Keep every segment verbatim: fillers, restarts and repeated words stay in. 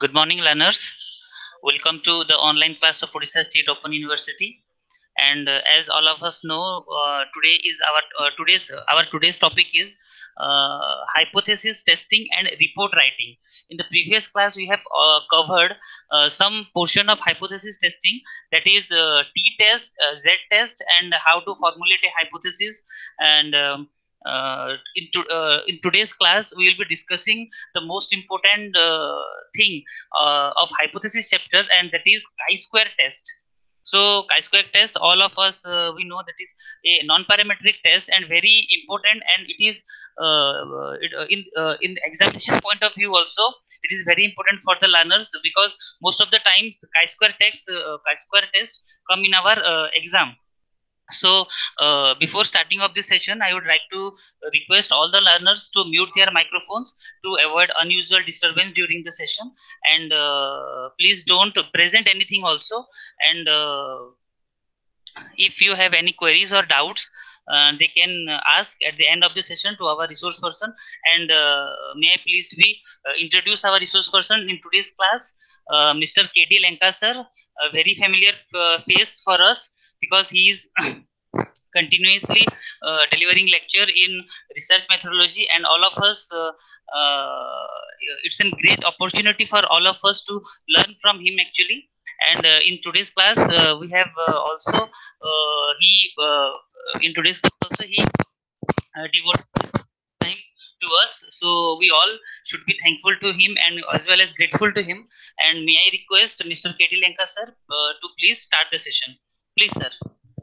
Good morning, learners. Welcome to the online class of Odisha State Open University. And uh, as all of us know, uh, today is our uh, today's our today's topic is uh, hypothesis testing and report writing. In the previous class, we have uh, covered uh, some portion of hypothesis testing, that is uh, t-test, uh, z-test, and how to formulate a hypothesis. And um, uh, in, to, uh, in today's class, we will be discussing the most important uh, thing uh, of hypothesis chapter, and that is chi-square test. So chi-square test, all of us uh, we know that is a non-parametric test and very important, and it is uh, it, uh, in uh, in examination point of view also it is very important for the learners, because most of the times the chi-square test uh, chi-square test come in our uh, exam. So uh, before starting of this session, I would like to request all the learners to mute their microphones to avoid unusual disturbance during the session, and uh, please don't present anything also. And uh, if you have any queries or doubts, uh, they can ask at the end of the session to our resource person. And uh, may I please be uh, introduce our resource person in today's class, uh, Mister K D Lenka sir, a very familiar uh, face for us, because he is continuously uh, delivering lecture in research methodology, and all of us uh, uh, it's a great opportunity for all of us to learn from him actually. And uh, in today's class uh, we have uh, also uh, he uh, in today's class also he uh, devoted time to us, so we all should be thankful to him and as well as grateful to him. And may I request Mr. K D Lenka sir uh, to please start the session, please sir.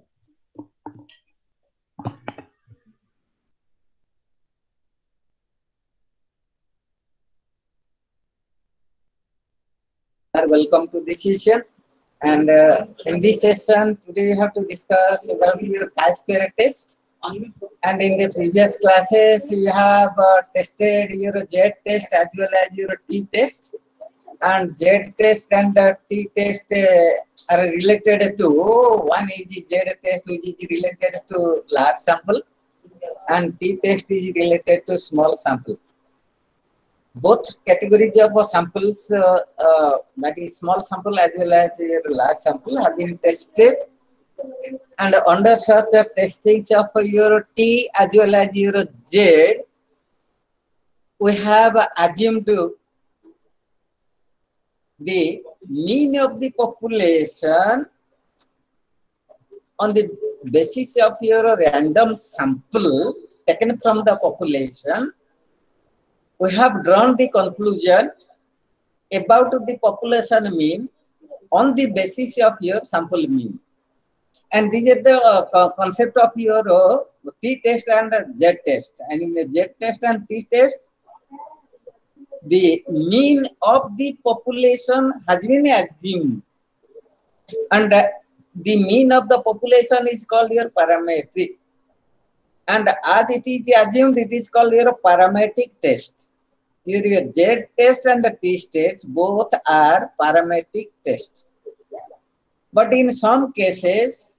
Welcome to this session, and uh, in this session today we have to discuss about your chi-square test. And in the previous classes you have uh, tested your Z test as well as your T test, and Z test and uh, T test uh, are related to, one is Z test which is related to large sample, and T test is related to small sample. Both categories of samples, uh, uh, that is small sample as well as your large sample, have been tested, and under such a testing of your T as well as your Z, we have assumed the mean of the population on the basis of your random sample taken from the population. We have drawn the conclusion about the population mean on the basis of your sample mean. And this is the uh, concept of your uh, T test and Z test. And in the Z test and T test, the mean of the population has been assumed. And uh, the mean of the population is called your parametric. And as it is assumed, it is called your parametric test. Your Z test and the T tests both are parametric tests. But in some cases,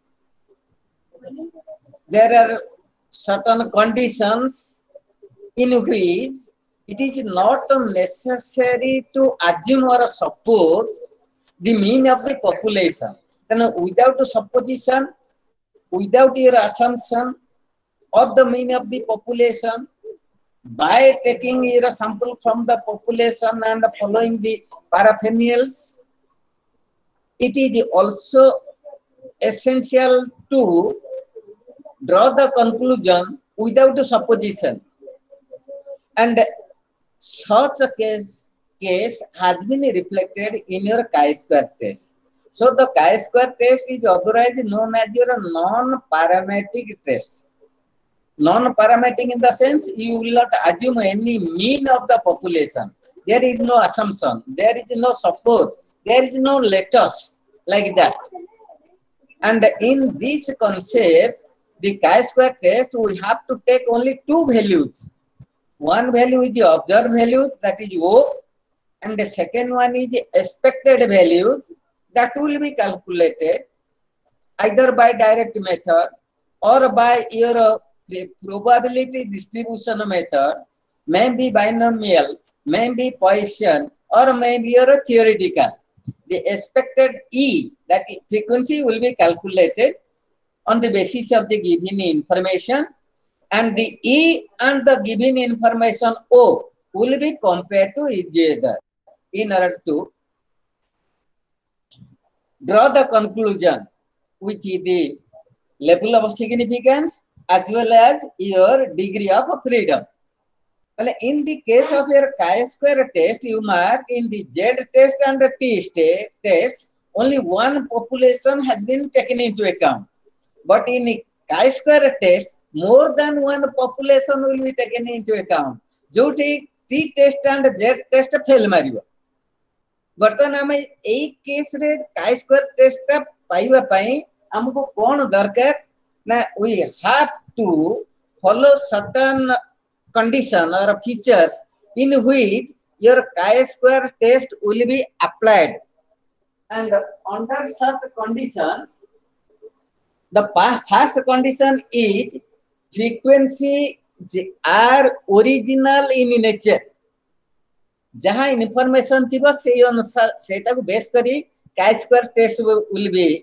there are certain conditions in which it is not necessary to assume or suppose the mean of the population. Then without supposition, without your assumption of the mean of the population, by taking your sample from the population and following the paraphernals, it is also essential to draw the conclusion without supposition. And such a case, case has been reflected in your chi-square test. So the chi-square test is otherwise known as your non-parametric test. Non-parametric in the sense you will not assume any mean of the population. There is no assumption, there is no suppose, there is no letters like that. And in this concept, the chi-square test, we have to take only two values. One value is the observed value, that is O, and the second one is the expected values that will be calculated either by direct method or by your probability distribution method, may be binomial, may be Poisson, or maybe your theoretical. The expected E, that frequency will be calculated on the basis of the given information, and the E and the given information O will be compared to each other in order to draw the conclusion, which is the level of significance as well as your degree of freedom. Well, in the case of your chi-square test, you mark in the Z test and the T test, only one population has been taken into account. But in the chi-square test, more than one population will be taken into account. जो T test and Z test fail मारियो. बर्तन आम यही case रे chi-square test टा पाइबा पाई हमको कौन दरकार ना we have to follow certain condition or features in which your chi-square test will be applied, and under such conditions, the first condition is frequency are original in nature. जहाँ information थिबा से अनुसार सेटा को बेस करी chi-square test will be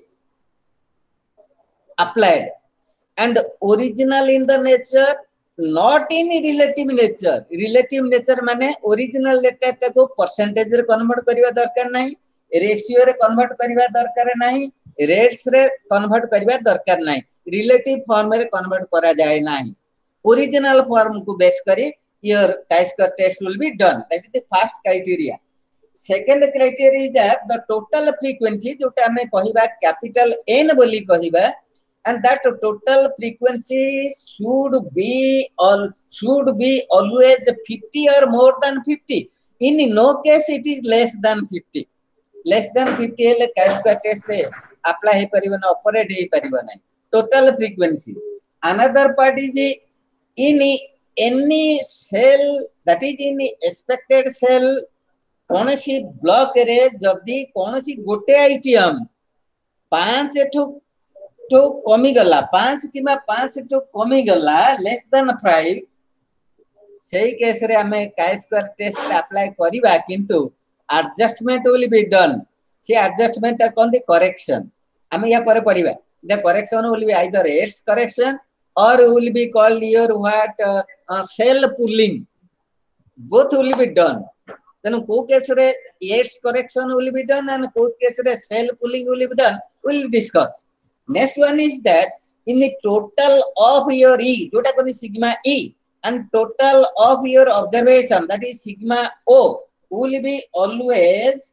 applied, and original in the nature, not in relative nature. Relative nature माने original data को percentage रे convert करिवा दरकार नहीं, ratio रे convert करिवा दरकार नहीं, rates रे convert करिवा दरकार नहीं, relative form रे convert करा जाए नहीं. Original form को base करी your chi-square test will be done. That is the first criteria. Second criteria is that the total frequency जोटा हमें कहिबा capital N बोली कहिबा, and that total frequency should be all should be always fifty or more than fifty. In no case it is less than fifty. Less than fifty है chi-square test से apply है परिवन operate है परिवन है. Total frequencies. Another part is in any cell, that is in expected cell, कौन सी block रे जल्दी कौन सी गोटे आइटम पांच ठो तो कमी गला पांच किमा पांच तो कमी गला लेस देन फाइव सही केस रे हमें chi-square test अप्लाई करिबा किंतु एडजस्टमेंट विल बी डन. से एडजस्टमेंट कौन दी करेक्शन हमें या करे पड़िबा. The correction will be either Yates correction or will be called your what uh, uh, cell pooling. Both will be done. Then co case re aids correction will be done and co case re cell pooling will be done. We'll discuss. Next one is that in the total of your E, jota koni sigma E, and total of your observation, that is sigma O, will be always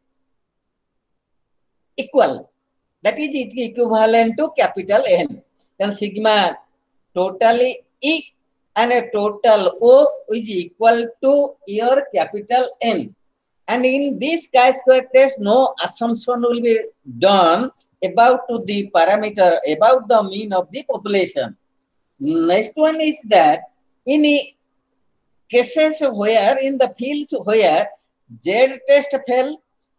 equal. That is it equivalent to capital N. Then sigma totally E and a total O is equal to your capital N. And in this chi-square test, no assumption will be done about to the parameter, about the mean of the population. Next one is that in cases where, in the fields where Z test fails,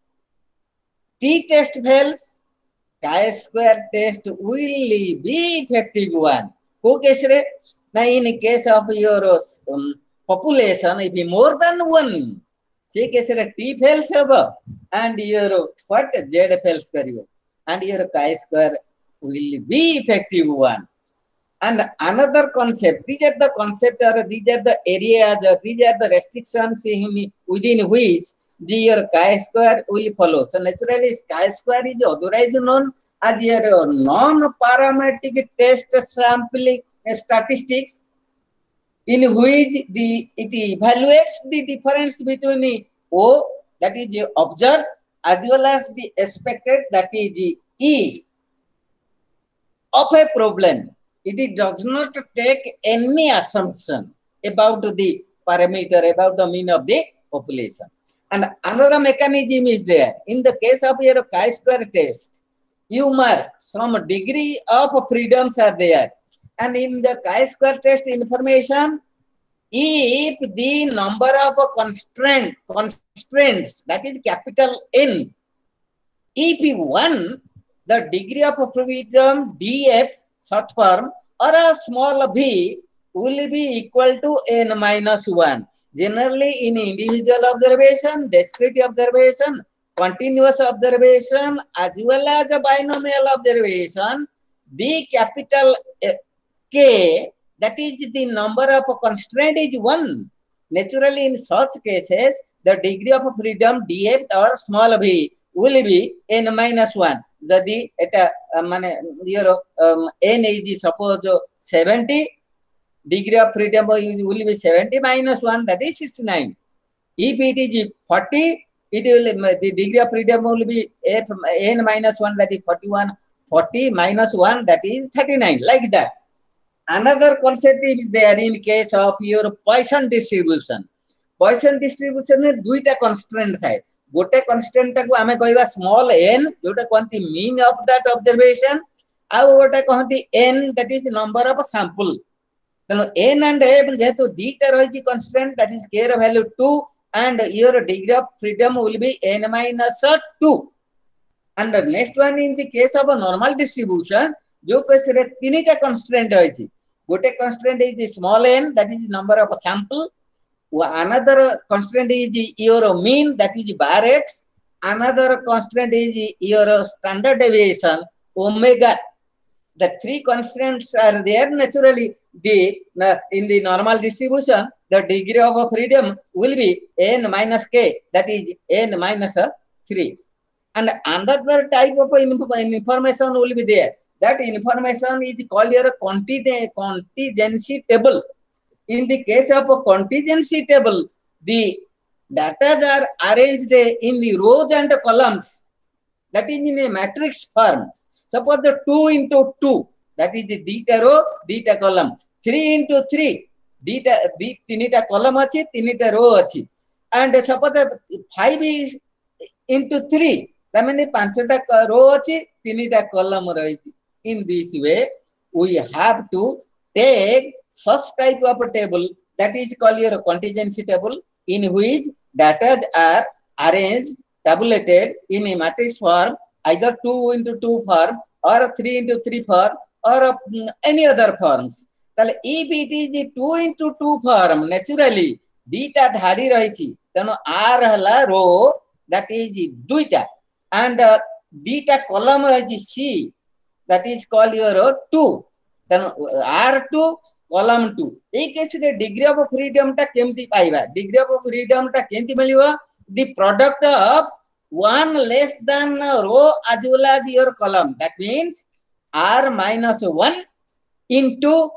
T test fails, chi-square test will be effective one. Who case re? Now in case of your um, population, if be more than one, see case re T fails above and your what Z fails kariyo, and your chi-square will be effective one. And another concept, these are the concept or these are the areas, or these are the restrictions in, within which the your chi-square will follow. So naturally, chi-square is otherwise known as your non-parametric test sampling statistics, in which the it evaluates the difference between O, that is observed, as well as the expected, that is E, of a problem. It does not take any assumption about the parameter, about the mean of the population. And another mechanism is there. In the case of your chi-square test, you mark some degree of freedoms are there. And in the chi-square test information, if the number of constraint, constraints, that is capital N, if one, the degree of freedom D F, short form, or a small b will be equal to n minus one. generally in individual observation, discrete observation, continuous observation, as well as a binomial observation, the capital K, that is the number of constraint is one. Naturally, in such cases, the degree of freedom df or small v will be n minus one. The eta your um, n is suppose seventy, degree of freedom will be seventy minus one, that is sixty-nine. If it is forty, it will the degree of freedom will be f n minus one, that is forty-one. forty minus one, that is thirty-nine, like that. Another concept is there in case of your Poisson distribution. Poisson distribution में दुईटा constraint थाए. गोटे constraint टाको आमे कहवा small n, जोटा कहती mean of that observation, आउ गोटे कहती n, that is the number of sample. तेनो n and m जेहेतु दीटा रही constraint, that is k value two, and your degree of freedom will be n minus two. And the next one in the case of a normal distribution, जो case रे तीनटा constraint है. Gote constraint is the small n, that is the number of a sample. Another constraint is your mean, that is bar x. Another constraint is your standard deviation, omega. The three constraints are there. Naturally, the in the normal distribution, the degree of freedom will be n minus k, that is n minus three. And another type of information will be there. That information is called your contingency table. In the case of a contingency table, the data are arranged in the rows and columns. That is in a matrix form. Suppose the two into two, that is the theta row, theta column. three into three, theta, tinita column achi, tinita row achi. And suppose that five is into three, that means panchata row achi, tinita column rahi. In this way, we have to take such type of a table, that is called your contingency table, in which data are arranged, tabulated in a matrix form, either two into two form, or three into three form, or uh, any other forms. If it is two into two form, naturally, dita dhari rahichi, then R hala row, that is duita, and uh, dita column rahichi C, that is called your two. Then R two, column two. In case the degree of freedom ta kemti paiva. Degree of freedom ta kemti maliva? The product of one less than row as well as your column. That means R minus one into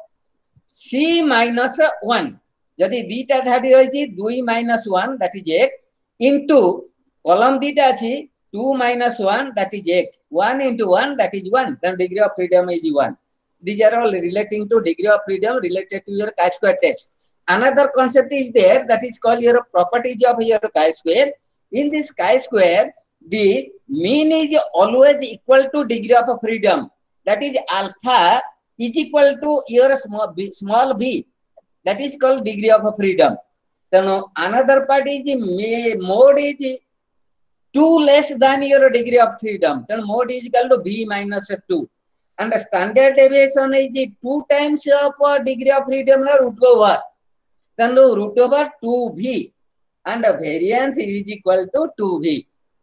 C minus one. Jadi dita dhati rahichi two minus one, that is eight, into column dita achi two minus one, that is eight. one into one, that is one. Then degree of freedom is one. These are all relating to degree of freedom related to your chi-square test. Another concept is there, that is called your properties of your chi-square. In this chi-square, the mean is always equal to degree of freedom. That is alpha is equal to your small b, small b. That is called degree of freedom. Then another part is the mode is two less than your degree of freedom. Then mode is equal to b minus two. And the standard deviation is two times of degree of freedom root over. Then root over two v. And the variance is equal to two v.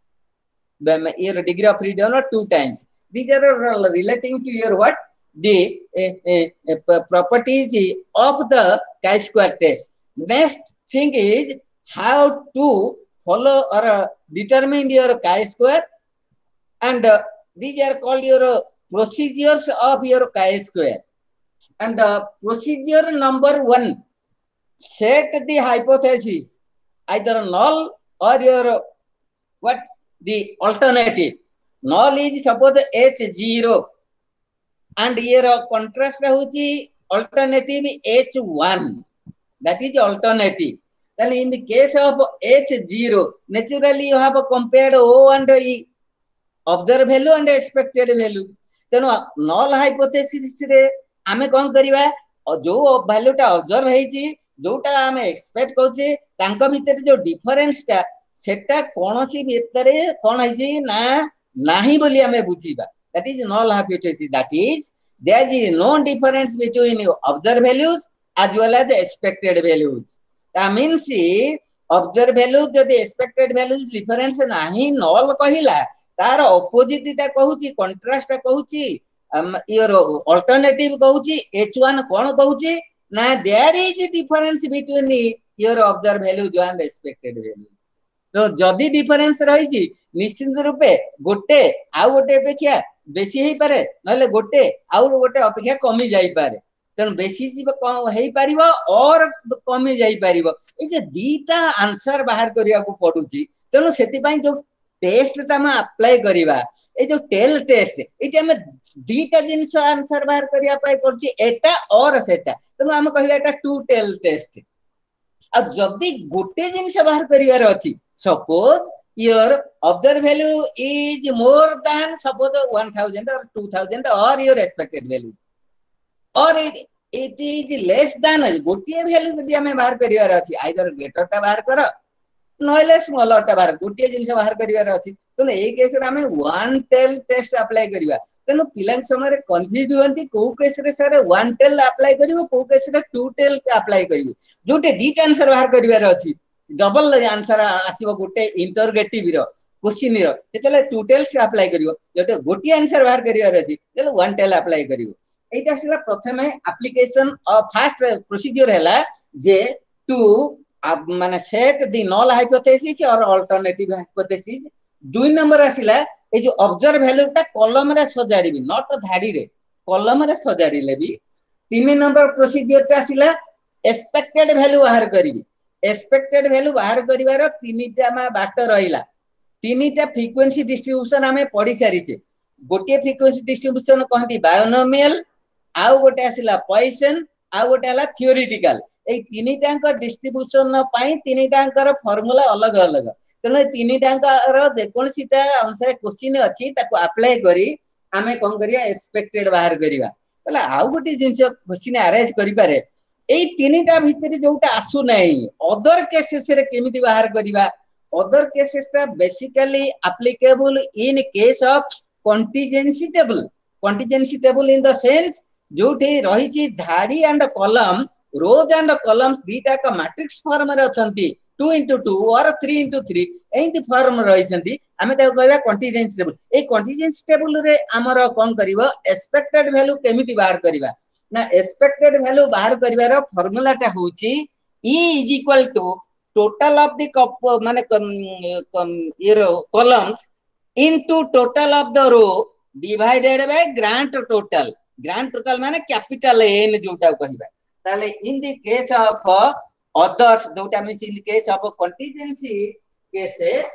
Your degree of freedom are two times. These are relating to your what? The uh, uh, properties of the chi-square test. Next thing is how to follow or uh, determine your chi-square, and uh, these are called your uh, procedures of your chi-square. And uh, procedure number one, set the hypothesis, either null or your uh, what the alternative. Null is suppose H zero, and your uh, contrast is alternative H one. That is alternative. Then in the case of H zero, naturally you have compared O and E, observed value and expected value. Then null hypothesis re ame kon kariba, jo value ta observe heichi, जोटा आमे expect करछे तांका भितर जो difference ता सेटा कोनोसी भितरे कोन हैछि ना नाही बोली आमे बुझीबा. That is null hypothesis. That is there is no difference between observed values as well as expected values. ता मींस ऑब्जर्व वैल्यू जदि एक्सपेक्टेड वैल्यू डिफरेंस नाही नल कहिला तार ऑपोजिट टा कहूची कंट्रास्ट टा कहूची योर अल्टरनेटिव कहूची एच वन कोन कहूची ना there is difference between your observe value and expected value तो जदि डिफरेंस रही निश्चित रूपे गोटे आउ गोटे अपेक्षा बेसी हेई पारे नले गोटे आउ गोटे अपेक्षा कमी जाई पारे तेन बेसी जीव हेई पारिबो और कमी जाई पारिबो ए जे दीटा आंसर बाहर करिया को पडुची तेनु सेति पई जो टेस्ट ता हम अप्लाई करिवा ए जो टेल टेस्ट एति हम दीटा जिंस आंसर बाहर करिया पई पडुची एटा और सेटा तेनु हम कहिया एटा टू टेल टेस्ट आ जदी गोटे जिंस बाहर करियार अछि suppose your observed value is more than suppose one thousand or two thousand or your expected value or it, it is less than गोटे value जदी हमें बाहर करिवार अछि either greater टा बाहर कर नहले स्मॉलर टा बाहर गोटे जिंस बाहर करिवार अछि तो ए केस रे हमें वन टेल टेस्ट अप्लाई करिवा तेनु पिलांग समय रे कंफ्यूज होंती को केस रे सर वन टेल अप्लाई करिवो को केस रे टू टेल अप्लाई करिवो जोटे दीटा आंसर बाहर करिवार अछि डबल आंसर आसीबो गोटे इंटरोगेटिव रो क्वेश्चन रो तेतले टू टेल से अप्लाई करिवो जोटे गोटे आंसर बाहर करिवार अछि तेले वन टेल अप्लाई करिवो एटा सिला प्रथमे एप्लीकेशन ऑफ फर्स्ट प्रोसीजर हैला जे टू माने सेट द नल हाइपोथेसिस और अल्टरनेटिव हाइपोथेसिस दुई नंबर आसिला ए जो ऑब्जर्व वैल्यू टा कॉलम रे सजाड़ीबी नॉट धाड़ी रे कॉलम रे सजाड़ीले भी तीन नंबर प्रोसीजर टा आसिला एक्सपेक्टेड वैल्यू बाहर करिवि एक्सपेक्टेड वैल्यू बाहर करिवार तीनटा मा बाट रहिला तीनटा फ्रीक्वेंसी डिस्ट्रीब्यूशन हमें पढी सारिचे गोटे फ्रीक्वेंसी डिस्ट्रीब्यूशन कहती बायोनोमियल आउ गोटे आसिला पॉइसन आउ गोटे हला थ्योरेटिकल ए तीनटांक डिस्ट्रीब्यूशन पई तीनटांकर फार्मूला अलग अलग तने तीनटांकर जेकोनसीटा अनुसार क्वेश्चन अछि ताको अप्लाई करी हमें कोन करिया एक्सपेक्टेड बाहर करिवा तला आउ गोटे जिंस क्वेश्चन अरेंज करि पारे ए तीनटा भितरी जोटा आसु नै अदर केसेस रे केमिति बाहर करिवा अदर केसेस ता basically applicable in case of contingency table contingency table in the sense जोटे रही छि धाड़ी and column rows and columns बीटा का मैट्रिक्स फॉर्म रे अछंती टू इंटू टू और थ्री इंटू थ्री एंती फॉर्म रही छंती हमें ताको कहबा कंटीजेंसी टेबल ए कंटीजेंसी टेबल रे हमर कोन करिवो एक्सपेक्टेड वैल्यू केमिति बाहर करिवा ना एक्सपेक्टेड वैल्यू बाहर करिवार फार्मूला टा होची E is equal to total of the माने ये columns into total of the row divided by grand total grand total माने capital N जोटा कहबा ताले in the case of others जोटा means in the case of contingency cases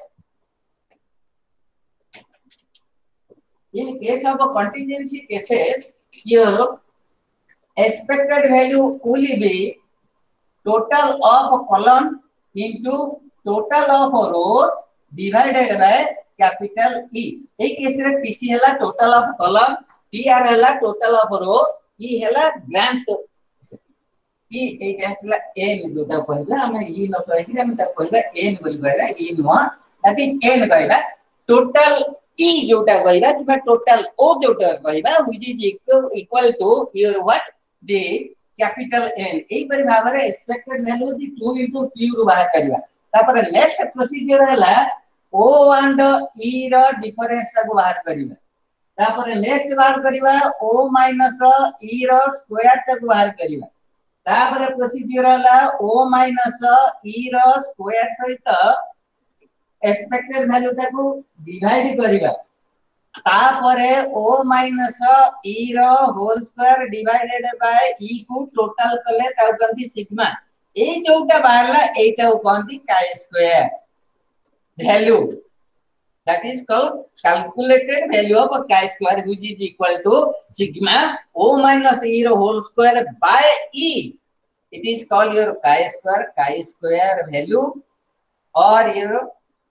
in case of contingency cases here expected value will be total of column into total of rows divided by capital E ए case रे T C हला total of column T R हला total of row E हला grand E ए हला N जोटा कहला हम E न कहि हम त कहला N बोल कहला E no that is N कहला total E जोटा कहला कि total O जोटा कहला which is equal to your what the capital N ए पर भाबरे एक्सपेक्टेड वैल्यू दी टू into Q रो बाहर करिवा तापर नेक्स्ट प्रोसीजर हला O and E रो डिफरेंस को बाहर करिवा तापर नेक्स्ट बाहर करिवा O minus E रो स्क्वायर को बाहर करिवा तापर प्रोसीजर हला O minus E रो स्क्वायर सहित एक्सपेक्टेड वैल्यू को डिवाइड करिवा तापरे O minus E रो whole square divided by E को टोटल कले ताउ कंती सिग्मा ए जोटा बाहरला एटा कंती chi square value that is called calculated value of chi square which is equal to sigma O minus E रो whole square by E it is called your chi square chi square value और your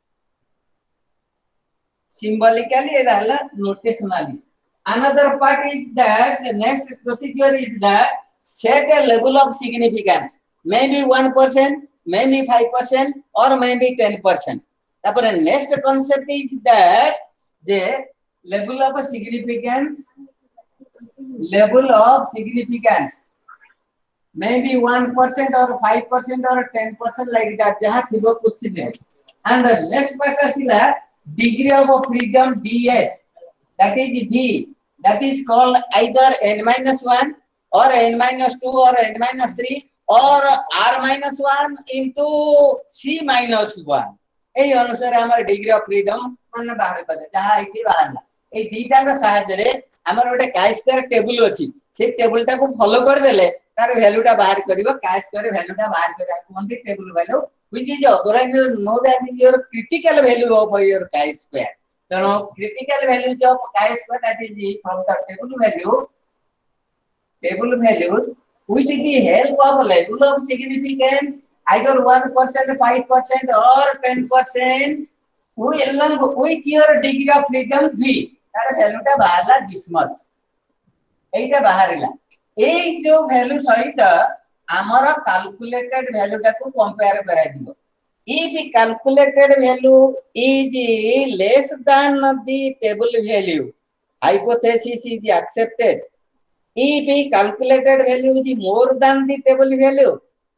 symbolically it is notationally. Another part is that the next procedure is that set a level of significance, maybe one percent, maybe five percent, or maybe ten percent. Therefore, next concept is that the level of significance, level of significance, maybe one percent or five percent or ten percent like that jaha thibo question. And the next part asila degree of freedom D eight, that is D, that is called either n minus one or n minus two or n minus three or r minus one into c minus one. এই অনুসারে আমার degree of freedom মানে বাহার করে যাহা এটি বাহারলা এই দুইটাଙ୍କ সাহায্যে আমার গোটে কাই স্কয়ার টেবুল ଅଛି সেই টেবুলটাକୁ ফলো করে দেলে তার ভ্যালুটা বাহার করিব কাই স্কয়ার ভ্যালুটা বাহার করে কোনটি table value which is authorized know that is your critical value of your chi square. So critical value of chi square, that is from the table value, table values with the help of level of significance either one percent, five percent or ten percent along with your degree of freedom V, तार value टा बाहरला this much एटा बाहरला ए जो value सहित आमरा calculated value टा को compare करा दिबो. If calculated value is less than the table value, hypothesis is accepted. If calculated value is more than the table value,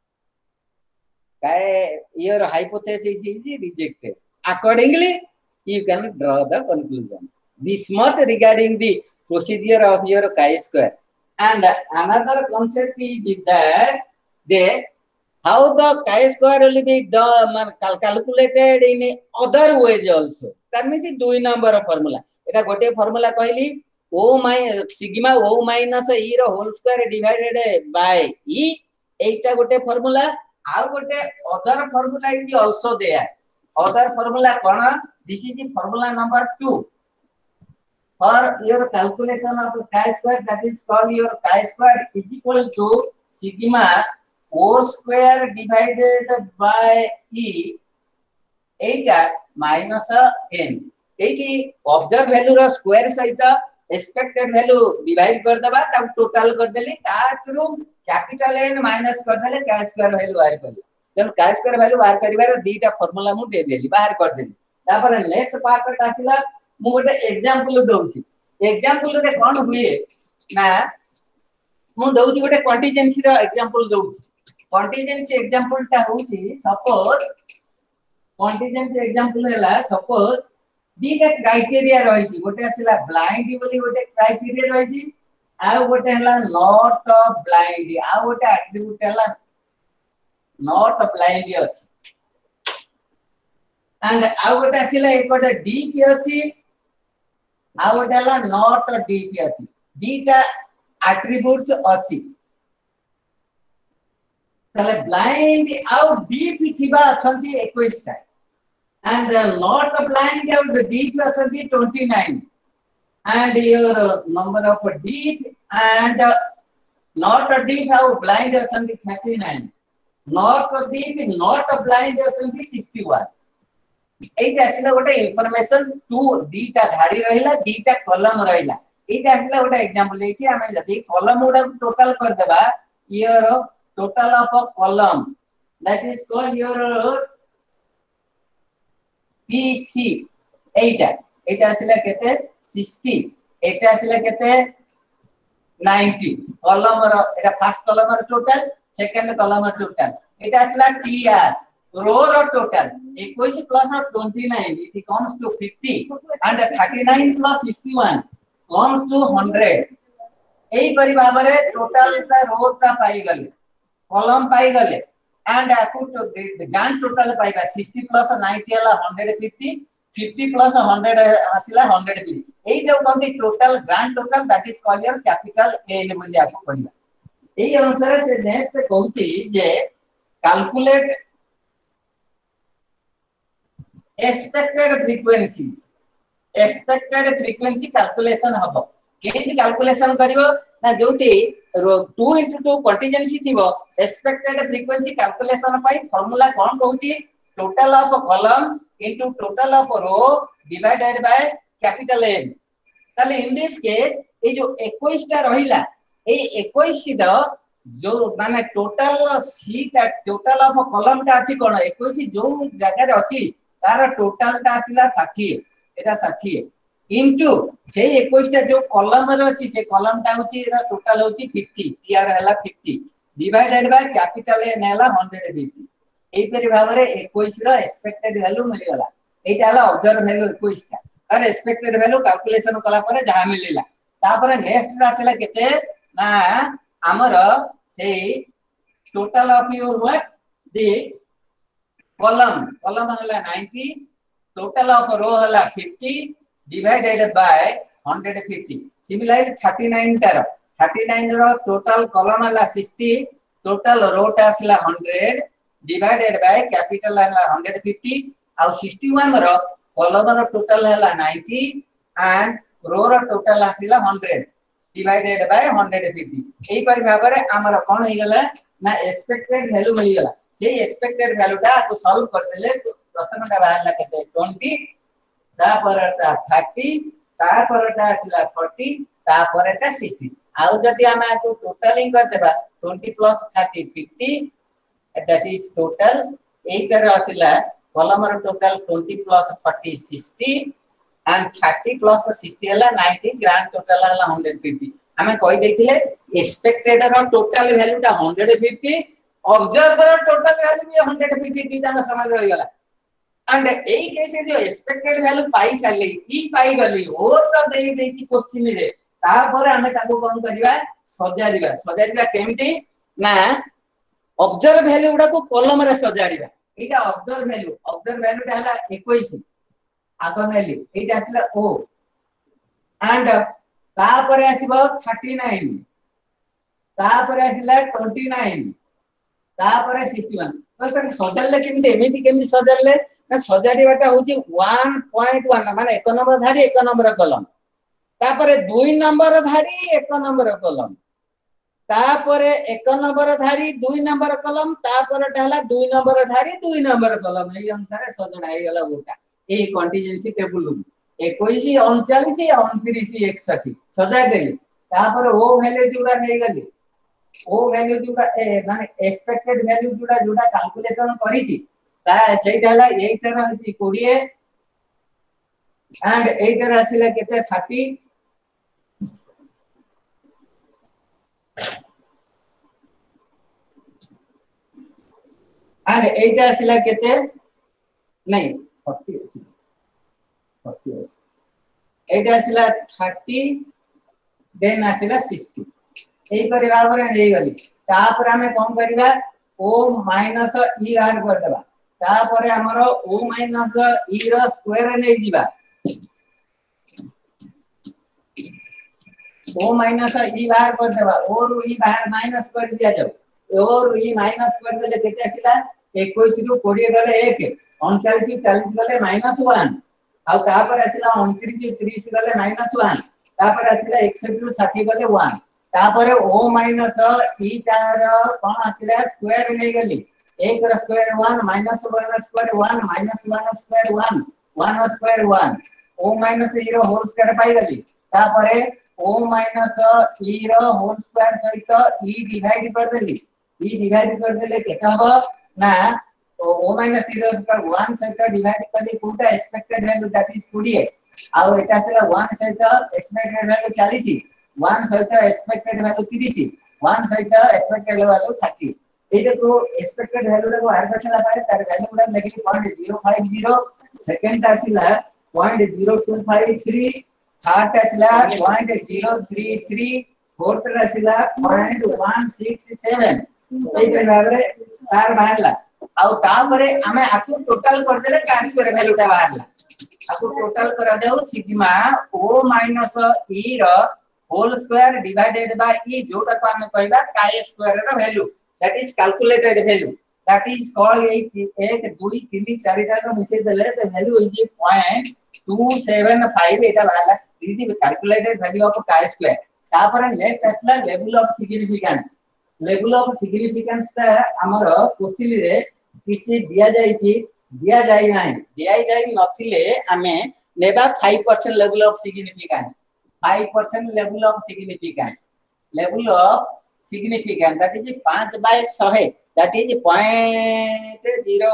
your hypothesis is rejected. Accordingly, you can draw the conclusion. This much regarding the procedure of your chi-square. And another concept is that the how the chi-square will be done, calculated in other ways also. That means two number of formula. Eta gote formula कहली o minus sigma o minus e ro whole square divided by e. एटा गोटे formula. How gote other formula is also there. Other formula कौन? This is the formula number two. For your calculation of chi-square, that is called your chi-square is equal to sigma o square divided by e एटा minus n. एटी observed value रो square सहित expected value divide कर दबा तब total कर देली ता थ्रू capital N minus कर देले chi-square value बाहर कर ले. जब chi-square value बाहर करिवार दीटा फार्मूला मु दे देली बाहर कर देली. तापर नेक्स्ट पार्ट आसीला मु गोटे एग्जांपल दउची. एग्जांपल रे कोन हुए ना मु दउची गोटे कंटीजेंसी रो एग्जांपल दउची. कंटीजेंसी एग्जांपल ता होची सपोज कंटीजेंसी एग्जांपल हैला सपोज दीटा क्राइटेरिया रहिची गोटे आसीला ब्लाइंड बोली गोटे क्राइटेरिया रहिची आ गोटे हैला नॉट ब्लाइंड आ गोटे एट्रिब्यूट हैला नॉट ब्लाइंड अछि एंड आ गोटे आसीला एक गोटे डी पी अछि आ गोटे हैला नॉट डी पी अछि दीटा एट्रिब्यूट्स अछि तले ब्लाइंड आउ डीप थिबा अछंती इक्कीस टा and uh, not blind out the deep अछंती twenty-nine and your uh, number of deep and uh, not deep how blind अछंती thirty-nine not deep not blind अछंती sixty-one एटा आसीला गोटे information to दीटा धाडी रहिला दीटा कॉलम रहिला एटा आसीला गोटे एग्जांपल लेथि हमें जदी कॉलम उडा टोटल कर देबा your total of a column that is called your T C एटा एटा आसीला केते sixty एटा आसीला केते ninety कॉलम रो एटा फर्स्ट कॉलम रो टोटल सेकंड कॉलम रो टोटल एटा आसीला T R रो रो टोटल इक्कीस plus twenty-nine it comes to fifty and thirty-nine plus sixty-one comes to one hundred एई परि भाबरे टोटल ता रो ता पाई गले कॉलम पाई गले and according to the grand total पाइबा sixty plus ninety हला one hundred fifty fifty plus one hundred आसीला one hundred fifty एई जो कोन total grand total that is called your capital N बोली आपको कहबा एई अनुसार से नेक्स्ट कहूची जे calculate expected frequencies expected frequency calculation हबो केति कैलकुलेशन करिवो ना जोति two into two कंटीजेंसी थिबो एक्सपेक्टेड फ्रीक्वेंसी कैलकुलेशन पाई फार्मूला कोन कहूची total of column into total of row divided by capital N ताले इन दिस केस ए जो इक्कीस टा रहिला ए इक्कीस टा जो माने टोटल सीट टोटल ऑफ कॉलम ता अछि कोन इक्कीस जो जगह रे अछि तार टोटल ता आसीला sixty एटा sixty into से इक्कीस टा जो कॉलम रे अछि से कॉलम ता होची एरा टोटल होची fifty टीआर हला fifty divided by capital N हैला one hundred fifty एई परि भाव रे twenty-one रो एक्सपेक्टेड वैल्यू मिल गला एटा हला ऑब्जर्व वैल्यू twenty-one का अरे एक्सपेक्टेड वैल्यू कैलकुलेशन कला परे जहा मिलिला तापर नेक्स्ट रासिला केते ना हमर से total of your what the column column हला ninety टोटल ऑफ रो हला fifty divided by one hundred fifty similarly thirty-nine तार thirty-nine रो टोटल कॉलम हला sixty टोटल रो टासला one hundred divided by capital हला one hundred fifty और sixty-one row column रो total हला ninety and row row total आसिला one hundred divided by one hundred fifty एई परि भाबरे हमर कोन होई गेला ना एक्सपेक्टेड वैल्यू मिल गेला से एक्सपेक्टेड वैल्यू टा को सॉल्व कर देले प्रथम टा बाहरला केते twenty ता परटा thirty ता परटा आसिला forty ता परटा sixty आउ जति हम को टोटलिंग कर देबा twenty plus thirty fifty that is total eight र आसिला column row total twenty plus forty sixty and thirty plus sixty हला ninety ग्रांड टोटल हला one hundred fifty हमें कहि दैथिले एक्सपेक्टेड रो टोटल वैल्यू टा one hundred fifty observe row total value भी one hundred fifty तीटा समझ रहि गला एंड एई केस जो एक्सपेक्टेड वैल्यू पाई साली ई पाई गली ओ तो देई देछि क्वेश्चन रे ता पर हमें ताको कोन करिवा सजाडिबा सजाडिबा केमिति ना ऑब्जर्व वैल्यू गुडा को कॉलम रे सजाडिबा एटा ऑब्जर्व वैल्यू ऑब्जर्व वैल्यू टा हला twenty-one आगो वैल्यू एटा आसला ओ एंड ता पर आसीबो thirty-nine ता पर आसीला twenty-nine ता पर sixty-one तो सर सजाले केमिति एमिति केमिति सजाले ना सजाडिबाटा होची one point one माने एक नंबर धारी एक नंबर कॉलम ता पर two नंबर धारी एक नंबर कॉलम ता पर एक नंबर धारी two नंबर कॉलम ता पर हला two नंबर धारी two नंबर कॉलम एई अनुसार सजडा हे गला गोटा ए contingency table twenty-one thirty-nine twenty-three sixty सजा देली ता पर ओ वैल्यू जुड़ा नै गली ओ वैल्यू जुड़ा ए माने एक्सपेक्टेड वैल्यू जुड़ा जुड़ा कैलकुलेशन करी छी ता सेटा हला eight र होची twenty एंड eight र आसीला केते thirty एंड eight आसीला केते नै forty अछि forty अछि eight आसीला thirty देन आसीला sixty एई परि भाबरे हे गली ता पर हमें कोन करिवा o माइनस e बाहर कर देबा ता पर हमरो o माइनस e रो स्क्वायर नै जीवा o माइनस e बाहर कर देबा o रो e बाहर माइनस कर दिया जाओ o रो e माइनस कर देले केते आसीला twenty-one रो twenty गले एक thirty-nine forty गले माइनस one आ ता पर आसीला twenty-three thirty गले माइनस one ता पर आसीला sixty रो sixty गले one ता पर o माइनस e तार कोन आसीला स्क्वायर नै गली एक रो स्क्वायर one माइनस one रो स्क्वायर one माइनस one रो स्क्वायर one one रो square one o minus e रो होल स्क्वायर पाई गली ता पर o माइनस e रो होल स्क्वायर सहित e डिवाइड कर देली e डिवाइड कर देले केता हो ना तो o माइनस e रो स्क्वायर one सहित डिवाइड करली कोटा expected value that is twenty आ एटा सेला one सहित एक्सपेक्टेड वैल्यू forty one सहित एक्सपेक्टेड वैल्यू thirty one सहित एक्सपेक्टेड वैल्यू sixty एटा को एक्सपेक्टेड वैल्यू को हर बचला पाए तार वैल्यू गुडा लिखली zero point zero five zero second आसीला zero point zero two five three third आसीला zero point zero three three fourth आसीला zero point one six seven सेई भाबरे स्टार बाहरला आ ता परे हमें आकु टोटल कर देले का स्क्वायर वैल्यू टा बाहरला आकु टोटल करा देउ सिग्मा o माइनस e रो whole square divided by e जोटा को हम कहबा काय स्क्वायर रो value that is calculated value that is called एक एक two three four टा को मिसे देले the value is zero point two seven five एटा वाला is the calculated value of chi square ता पर नेक्स्ट आसला level of significance level of significance ता हमर क्वेश्चन रे किछि दिया जाई छी दिया जाई नाही दिया जाई नथिले हमें नेबा five percent level of significance five percent level of significance level of significance that is five by one hundred that is point zero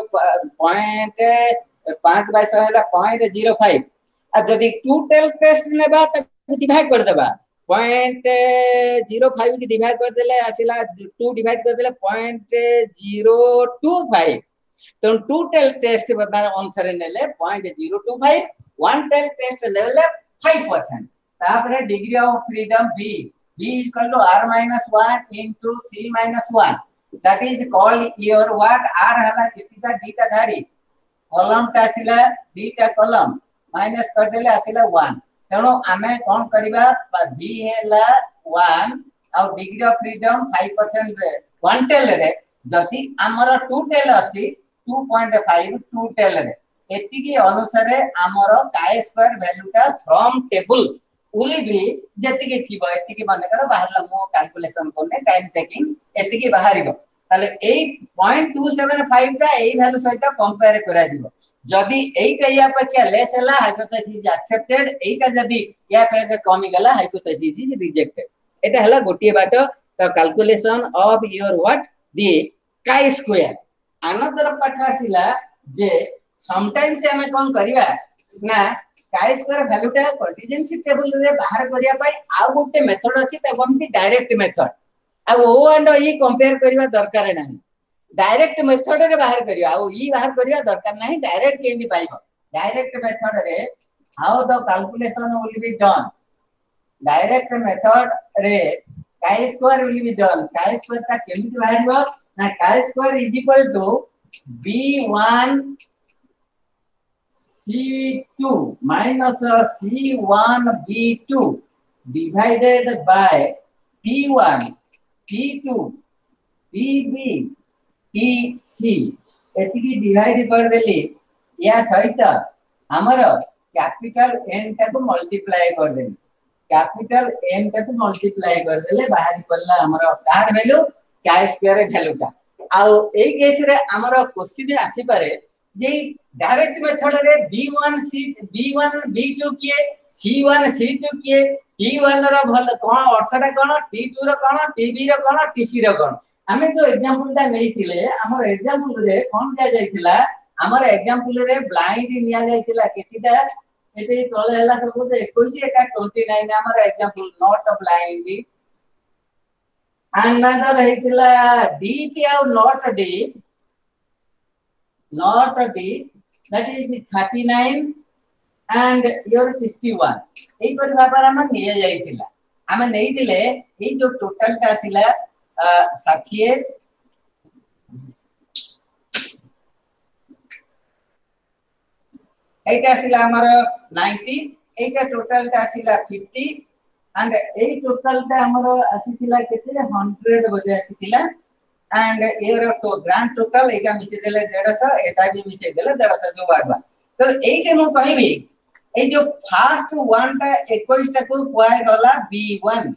point five by one hundred point zero five आ जदी total test नेबा त divide कर देबा point zero five की divide कर देले आसिला टू डिवाइड कर देले पॉइंट जीरो टू फाइव तो टू टेल टेस्ट अनुसार नेले point zero two five one tail test लेले फाइव परसेंट तापर degree of freedom b b is equal to r minus one into c minus one that is called your what r हला कितना दीटा धारी column ता आसिला दीटा column minus कर देले आसिला one तेणु आमे कोन करबा b हैला वन और degree of freedom five percent रे वन टेल रे जति हमर टू टेल आसी two point five two tail रे एति की अनुसार हमर काय स्क्वायर वैल्यू ता फ्रॉम टेबल उली भी जति के थिबो एति की माने कर बाहर मो कैलकुलेशन करने टाइम टेकिंग एति की बाहरिबो ताले eight point two seven five ता ए वैल्यू सहित कंपेयर करा जिवो जदी एटा या पर क्या लेस हला हाइपोथेसिस इज एक्सेप्टेड एटा जदी या पर कमी गला हाइपोथेसिस इज रिजेक्टेड एटा हला गोटिए बाटो the calculation of your what the chi square another part आसिला जे समटाइम्स हमें कोन करिया ना chi स्क्वायर वैल्यू ता कंटीजेंसी टेबल रे बाहर करिया पई आ गोटे मेथड अछि त हमती डायरेक्ट मेथड आ ओ एंड ई कंपेयर करबा दरकार नाही डायरेक्ट मेथड रे बाहर करिया आ ई बाहर करिया दरकार नाही डायरेक्ट केंदी पाइबो डायरेक्ट मेथड रे how the calculation will be done direct method रे chi square will be done chi square ता केमिति बाहरबो ना chi square is equal to b one c two minus c one b two divided by t one t two tb tc एतिकी divide कर देली या सहित हमर कैपिटल n टाको मल्टीप्लाई कर देली कैपिटल n टाको मल्टीप्लाई कर देले बाहर पड़ला हमर कार वैल्यू chi स्क्वायर वैल्यू ता आ एई केस रे हमर क्वेश्चन आसी पारे जे डायरेक्ट मेथड रे b one c b one b two के c वन c टू के t वन रो भल कोन अर्थटा कोन t टू रो कोन tb रो कोन tc रो कोन हमें जो एग्जांपल ता नेइथिले हमर एग्जांपल रे कोन दिया जायतिला हमर एग्जांपल रे ब्लाइंड निया जायतिला केतिटा एते तळे हला सब इक्कीस एका उनतीस हमर एग्जांपल नॉट ब्लाइंड अनदर हेतिला dt और not d not a d that is thirty-nine and your sixty-one एई पर बाबर हम निया जायतिला हम नेइ दिले एई जो टोटल ता आसिला साठ एटा आसिला हमर नब्बे एटा टोटल ता आसिला पचास and एई टोटल ता हमर आसीतिला केते सौ बजे आसीतिला and here to grand total एका मिसे देले one hundred एटा भी मिसे देले one hundred जो बारबा तो एके मो कहिबी ए जो फर्स्ट वन टा इक्कीस टा को पाए गला b वन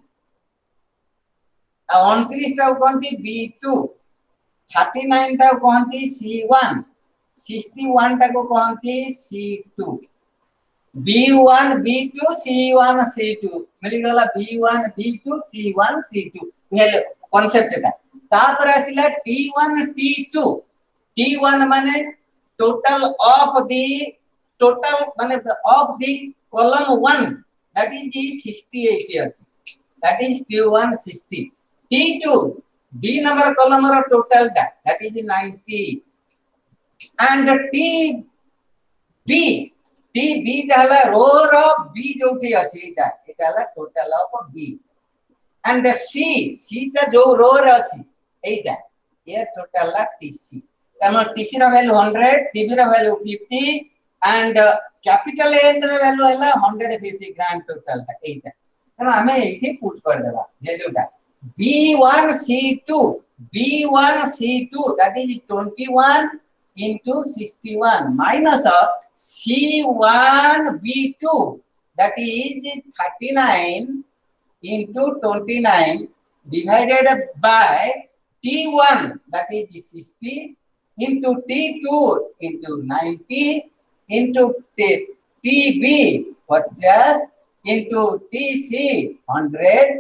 आ उनतीस टा कोनती b टू उनतालीस टा कोनती c वन इकसठ टा को कोनती c two b one b two c one c two मिली गला b one b two c one c two हेले कांसेप्ट ता तापर आसिला t one t two t one माने टोटल ऑफ द टोटल माने of the column one that is अड़सठ अछि that is t one sixty t two d number column row total दा that is ninety and t b t b हला रो रो b जोठी अछि एटा एटा हला total of b and the c c ता जो रो रे अछि एटा ये टोटल ला tc तमा tc रो वैल्यू one hundred tb रो value fifty and capital n रो वैल्यू हला one hundred fifty grand total ता एटा तमा हमें एठी पुट कर देबा वैल्यू ता b one c two b one c two that is twenty-one into sixty-one minus c one b two that is thirty-nine into twenty-nine divided by t one that is sixty into t two into ninety into tb fifty into tc one hundred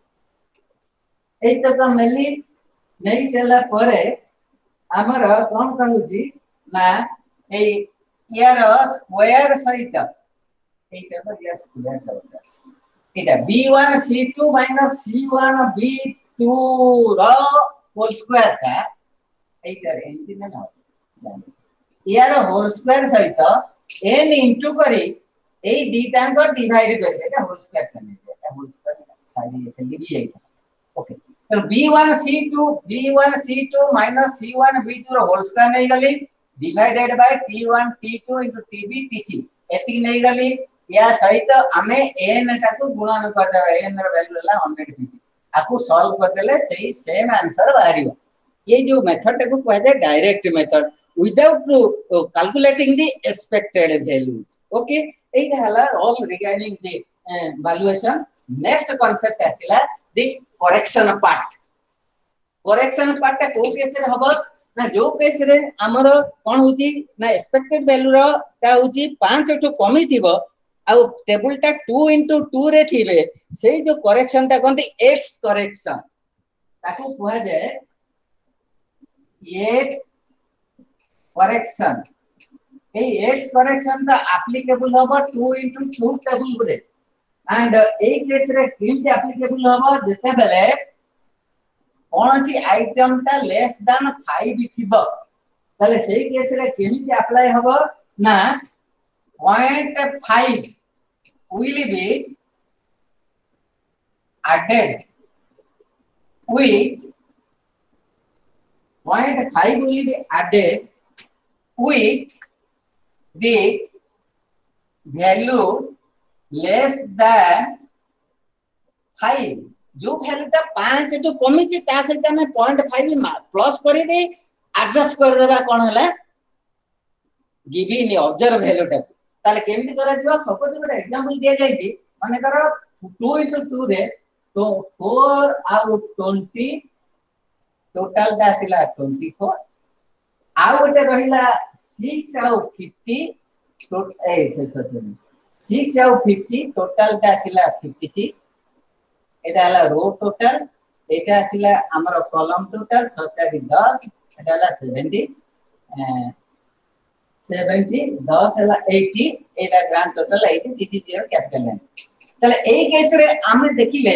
एत तो मेली नहीं सेला परे हमर कोन कहूची ना ए यार square सहित एटा पर या स्क्वायर करता इटा B one C two minus C one B two रो होल स्क्वायर का एटा एंटी ना यार होल स्क्वायर सहित n इनटू करी ए दीटा को डिवाइड करबे एटा होल स्क्वायर करने एटा होल स्क्वायर साइड एटा लिखि जाई ओके तो B one C two B one C two minus C one B two रो होल स्क्वायर नहीं गली divided by T one T two into tb tc एति नहीं गली या सहित हमें n टा को गुणन कर देबे n रो वैल्यू ला one hundred fifty आकु सॉल्व कर देले सही सेम आंसर बाहरियो ये जो मेथड को कहै जाय direct method without calculating the expected values okay एटा हला all regarding the valuation next concept आसिला the correction part correction part ता को केस रे हबो ना जो केस रे हमर कोन होची ना एक्सपेक्टेड वैल्यू रो ता होची five टू कमी थिबो आ टेबल ता two into two रे थिबे सेही जो करेक्शन ता कोनती एक्स करेक्शन ताको कहै जाय एट करेक्शन ए एक्स करेक्शन ता एप्लीकेबल होबो two into two टेबल रे एंड ए केस रे किंत एप्लीकेबल होबो जते बेले कोनसी आइटम ता लेस देन five थिबो तले सेही केस रे किंत अप्लाई होबो ना zero point five will be added with zero point five will be added with the value less than five जो वैल्यू ता five टू कमी छी ता सहित हम zero point five प्लस करी दे एडजस्ट कर देबा कोन हला गिवन ऑब्जर्व वैल्यू ता ताले केमिति करा दिबा सपोज गोटे एग्जांपल दिया जाय छी माने करो two into two रे तो four out twenty टोटल दा आसिला twenty-four आ गोटे रहिला six out fifty टोटल ए sorry six out fifty total दा आसिला fifty-six एटा हला रो टोटल एटा आसिला हमर कॉलम टोटल सत्तारी ten एटा हला seventy seventy ten हला eighty एटा grand total eighty this is your capital लाइन तले ए केस रे आमे देखिले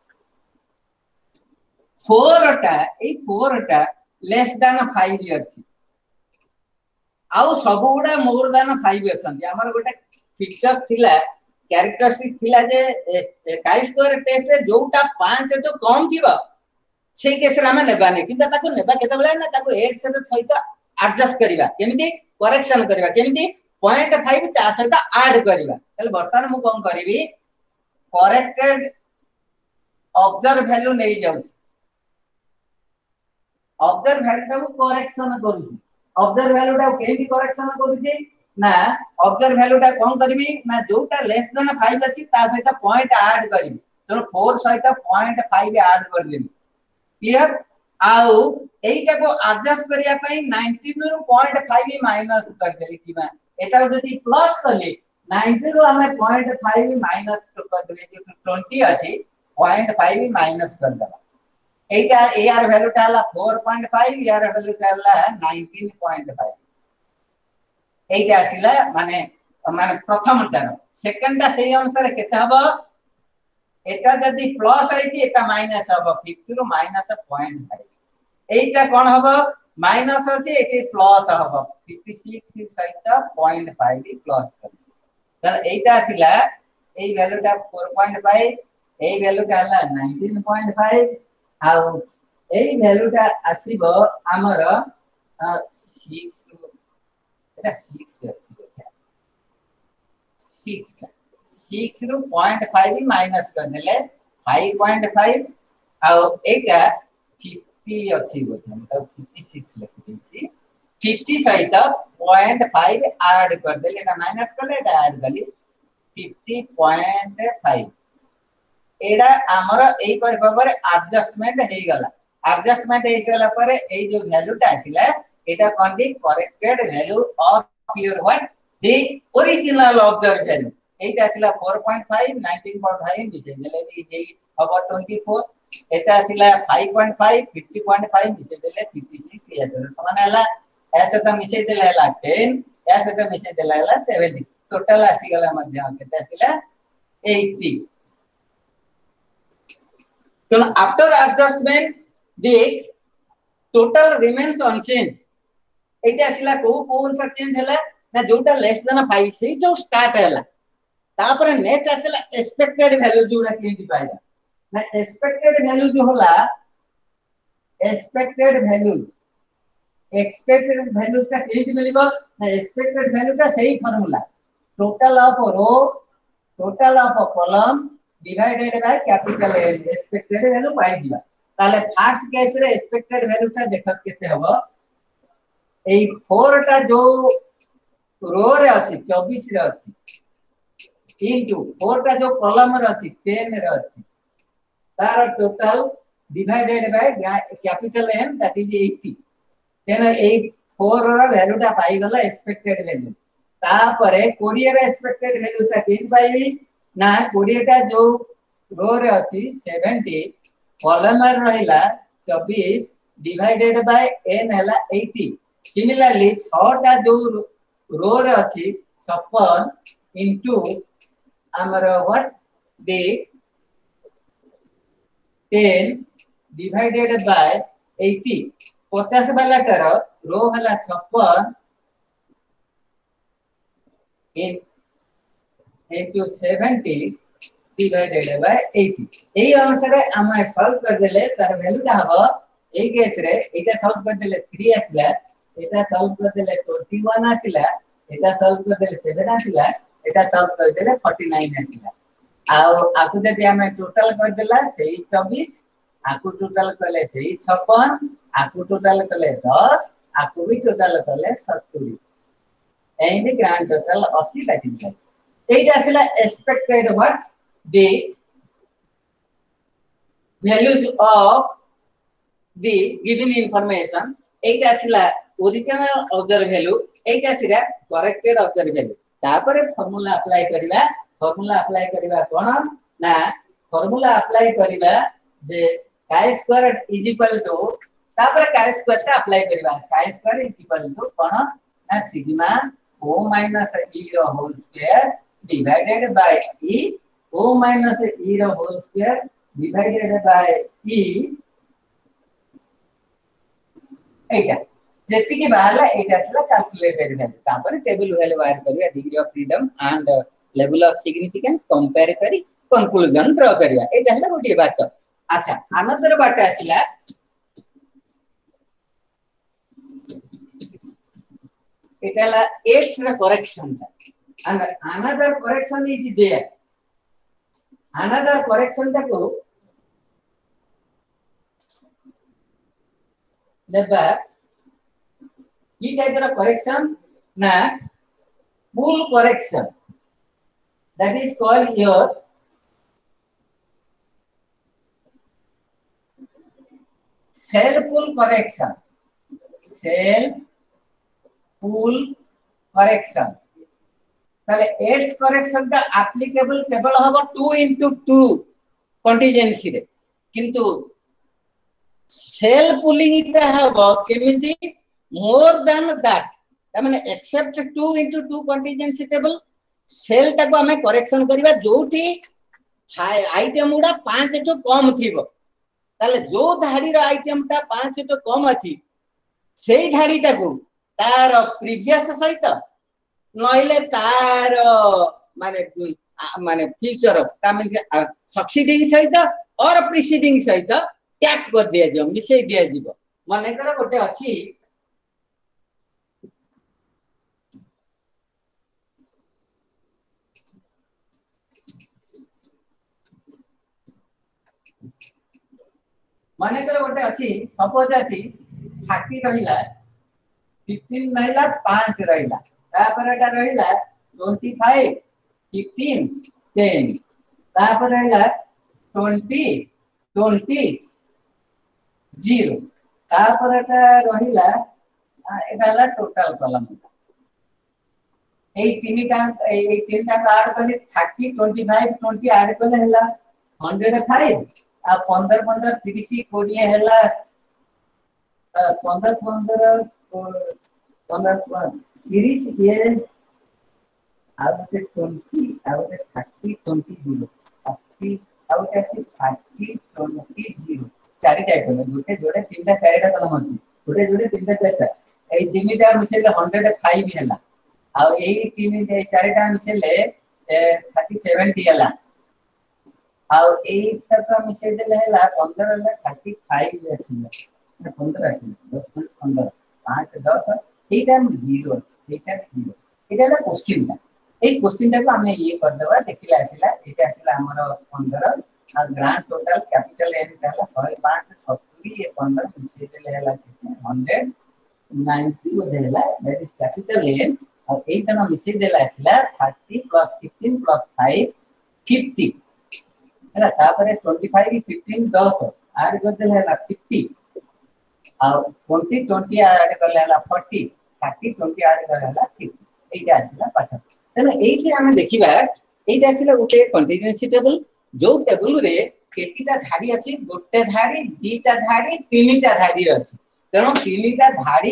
four टा ए four टा लेस देन five अछि आउ सबुडा मोर देन five अछन हमर गोटे पिक्चर थिला कैरेक्टरिस्टिक थिला जे काई स्क्वायर टेस्ट रे जोटा five टू कम थिबा से केस रे हम नेबानी किंतु ताको नेबा केते बेला ना ताको eight से सहित एडजस्ट करिवा केमिति करेक्शन करिवा केमिति zero point five ता सहित ऐड करिवा तले वर्तमान मु कोन करिवि करेक्टेड ऑब्जर्व वैल्यू नै जाउछ ऑब्जर्व वैल्यू ता करेक्शन करूची ऑब्जर्व वैल्यू ता केमिति करेक्शन करूची ना ऑब्जर्व वैल्यू ता कोन करबी ना जोटा लेस देन five अछि ता सहित पॉइंट ऐड करबी तो four सहित zero point five ऐड कर देबी क्लियर आउ एटा को एडजस्ट करिया पई nineteen रो zero point five माइनस कर देली किबा एटा जदी प्लस करली ninety रो हमें zero point five माइनस कर देली जे twenty अछि zero point five माइनस कर देबा एटा एआर वैल्यू ताला four point five यार वैल्यू ताला nineteen point five एटा आसिला माने माने प्रथम टर्म सेकंड टा सेही अनुसार केते हबो एटा जदी प्लस आइछि एटा माइनस हबो fifty रो माइनस zero point five एटा कोन हबो माइनस अछि एटा प्लस हबो fifty-six सहित zero point five प्लस कर त एटा आसिला ए वैल्यू टा four point five ए वैल्यू टा हला nineteen point five आउ ए वैल्यू टा आसीबो हमर six एटा six अछि देखा six six रो zero point five माइनस कर देले five point five आउ एटा fifty अछि बोथे मतलब fifty-six लिख देछि fifty सहित zero point five ऐड कर देले ना माइनस कर ले ऐड करली fifty point five एडा हमर एई पर बाबर एडजस्टमेंट हे गला एडजस्टमेंट हे सला पर एई जो वैल्यू ता आसिला एटा कोन दी corrected value of your what the original observe value एटा आसिला four point five nineteen point five दिसे देले एई हबो twenty-four एटा आसिला five point five fifty point five मिसे देले fifty-six यासे समान हला ऐसे त मिसे देले हला ten ऐसे त मिसे देले हला seventy टोटल आसी गला मध्य केते आसिला eighty So after adjustment, the total remains unchanged. एटा आसिला को कोन सा चेंज हला ना जोटा लेस देन फाइव से जो स्टार्ट हला तापर नेक्स्ट आसिला एक्सपेक्टेड वैल्यू जोटा केंति पाइला ना एक्सपेक्टेड वैल्यू जो होला एक्सपेक्टेड वैल्यूज एक्सपेक्टेड वैल्यूज का केंति मिलिबो ना एक्सपेक्टेड वैल्यू का सही formula total of row total of column divided by capital N expected value पाइ दिबा ताले फर्स्ट केस रे एक्सपेक्टेड वैल्यू ता देखत केते हबो ए फोर टा जो रो रे अछि चौबीस रे अछि इनटू फोर टा जो कॉलम रे अछि टेन रे अछि तार total divided by capital N that is eighty then ए फोर रो वैल्यू टा पाई गला एक्सपेक्टेड वैल्यू ता परे बीस रे एक्सपेक्टेड वैल्यू ता केन पाइबी ना बीस टा जो रो रे अछि सेवेंटी कॉलम रे रहिला चौबीस डिवाइडेड बाय n हला अस्सी सिमिलरली छह टा जो रो रे अछि छप्पन इनटू हमर what the ten divided by अस्सी पचास वाला कर रो हला छप्पन in into seventy divided by अस्सी एई अनुसार हम सॉल्व कर देले तार वैल्यू का हबो ए केस रे एटा सॉल्व कर देले थ्री आसला एटा सॉल्व कर देले इक्कीस आसिला एटा सॉल्व कर देले सात आसिला एटा सॉल्व कर देले उनचास आसिला आ आकु जदि हमें टोटल कर देला सेई चौबीस आकु टोटल करले सेई छप्पन आकु टोटल करले दस आकु भी टोटल करले सत्तर एंड ग्रांड टोटल अस्सी दैट एटा आसिला expected what the values of the given information Etah आसिला original observe value एटा आसिला करेक्टेड ऑब्जर्व वैल्यू तापर फार्मूला अप्लाई करिला फार्मूला अप्लाई करिवा कोन ना फार्मूला अप्लाई करिवा जे काय स्क्वायर इज इक्वल टू तापर काय स्क्वायर ता अप्लाई करिवा chi square is equal to कोन ना सिग्मा o minus e रो whole square divided by e o minus e रो whole square divided by e एटा जेति के बाहला एटा सला कैलकुलेटेड वैल्यू तापर टेबल वैल्यू वायर करिया degree of freedom and level of significance compare करी कंक्लूजन ड्रा करिया एटा हला गोटी बात अच्छा अनदर बात आसिला एटा ला Yates the correction and another correction is there another correction ता को लेबा ये type of correction na full correction that is called your cell full correction cell full correction ताले एड्स करेक्शन का एप्लीकेबल केवल होगा टू into टू कंटीजेंसी रे किंतु सेल पुलिंग इटा हबो केमिति मोर देन दैट त माने except two into two contingency table cell ताको हमें करेक्शन करबा जोठी आइटम उडा पाँच तो कम थिबो ताले जो धारी रो आइटम ता पाँच तो कम अछि सेई धारी ताको तार प्रीवियस सहित नइले तार माने माने फ्यूचर ता माने सक्सीडिंग सहित और प्रीसीडिंग सहित टैग कर दिया जो मिसे दिया जीव माने कर गोटे अछि माने कर गोटे अछि सपोज अछि तीस रहिला पंद्रह रहिला पाँच रहिला तापर एटा रहिला पच्चीस पंद्रह दस तापर रहिला बीस बीस जीरो तापर एटा रहिला एटा ला टोटल कॉलम ए तीनटा ए तीनटा ऐड करले तीस पच्चीस बीस ऐड करले हला एक सौ पाँच आ पंद्रह पंद्रह तीस बीस हला पंद्रह पंद्रह पंद्रह तीस ये आउट बीस आउट तीस बीस जीरो ଆଉ ଗୋଟେ ଅଛି thirty twenty zero ଚାରିଟା ଆଇଟମ ଗୋଟେ ଯୋଡେ ତିନିଟା ଚାରିଟା କଲମ ଅଛି ଗୋଟେ ଯୋଡେ ତିନିଟା ଚାରିଟା ଏଇ ତିନିଟା ମିଶେଇଲେ one hundred five ହେଲା ଆଉ ଏଇ ତିନି ଚାରିଟା ମିଶେଇଲେ thirty seventy ହେଲା ଆଉ ଏଇ ତକ ମିଶେଇ ଦେଲେ ହେଲା fifteen ହେଲା thirty-five ଆସିଲା fifteen ଆସିଲା ten fifteen five ten এইটা জিরো আছে এইটা জিরো এটা হলো কোশ্চেনটা এই কোশ্চেনটাকে আমি ইয়ে করে দেবা দেখিলে আসিলা এটা আসিলা আমার fifteen আর গ্রান্ড টোটাল ক্যাপিটাল এন হলা one oh five seventy এ fifteen মিশেই দেলে হলা one ninety ওদে হলা দ্যাট ইজ ক্যাপিটাল এন আর এইটা না মিশেই দেলে আসিলা thirty plus fifteen plus five fifty ହେଲା ତାପରେ twenty-five fifteen ten ଆଡ କରିଦେଲେ ହେଲା fifty ଆଉ twenty twenty ଆଡ କଲେ ହେଲା forty thirty twenty ଆଡ କଲେ ହେଲା fifty এইটা ଆସିଲା ପାଠ ତେଣୁ ଏଇଠି ଆମେ ଦେଖିବା এইটা ଆସିଲା ଗୋଟେ কন্টিনজেন্সি টেবল जो টেবল रे କେତିଟା ଧାଡି ଅଛି ଗୋଟେ ଧାଡି ଦିଟା ଧାଡି ତିନିଟା ଧାଡି ଅଛି ତେଣୁ ତିନିଟା ଧାଡି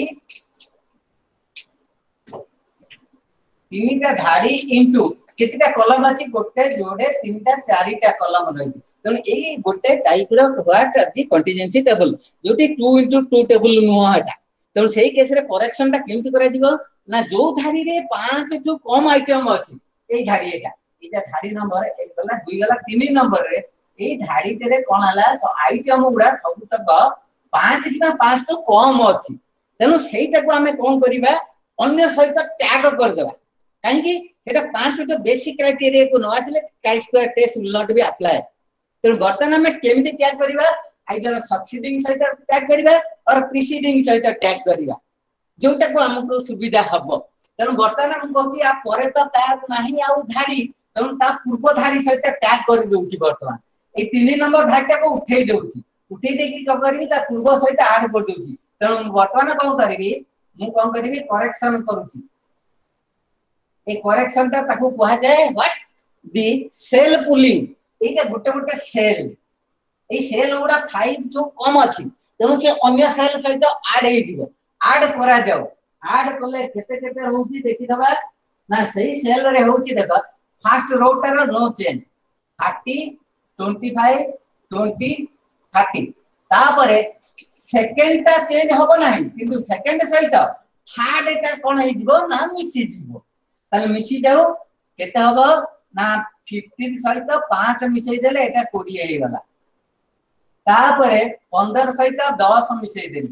ତିନିଟା ଧାଡି ইনটু केतिटा कलम अछि गोटे जोडे तीनटा चारिटा कलम रही तने एई गोटे टाइप रो व्हाट अछि कंटीजेंसी टेबल जोटी two into two टेबल नुह हटा तने सेही केस रे करेक्शन ता केमति करा जिवो ना जो धारी रे five टू कम आइटम अछि एई धारी एटा एटा धारी नंबर एक गला दो गला तीन नंबर रे एई धारी रे कोन हला आइटम गुडा सब तक five किना five टू कम अछि तने सेहीटा को हमें कोन करिबा अन्य सहित टैग कर देबा काहे कि एटा पांच टा बेसिक क्राइटेरिया को न आसिले chi square test will not be apply तो बर्तन में केमिति टैग करिवा आइदर सक्सीडिंग सहित टैग करिवा और प्रीसीडिंग सहित टैग करिवा जोटा को हमको सुविधा हबो तनो बर्तन हम कहछि आ परे तो टैग नाही आउ धारी तनो ता पूर्व धारी सहित टैग कर दोछि वर्तमान ए तीन नंबर धारीटा को उठै दोछि उठै देकी क करबी ता पूर्व सहित ऐड कर दोछि तनो वर्तमान कोन करबी मु कोन करबी करेक्शन करूछि ए करेक्शन ता ताको कहा जाय व्हाट दी सेल पुलिंग एटा गोटे गोटे सेल ए सेल उडा five जो कम अछि तनो से अन्य सेल सहित ऐड हे जिवो ऐड करा जाओ ऐड करले केते केते होउची देखि दबा ना सही सेल रे होउची देखा फर्स्ट रो टर no change thirty twenty-five twenty thirty तापरे सेकंड ता चेंज होबो नाही किंतु सेकंड सहित थर्ड ता कोन हे जिवो ना मिसी जिवो ताले मिसी जाओ केते हबो ना fifteen सहित five मिसई देले एटा twenty हे गला तापरे fifteen सहित ten मिसई देली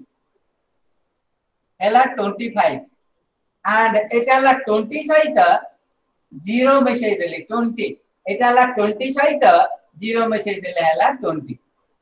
एला twenty-five and Etah La twenty सहित zero मिसई देली twenty एटा ला twenty सहित zero मिसई देले एला twenty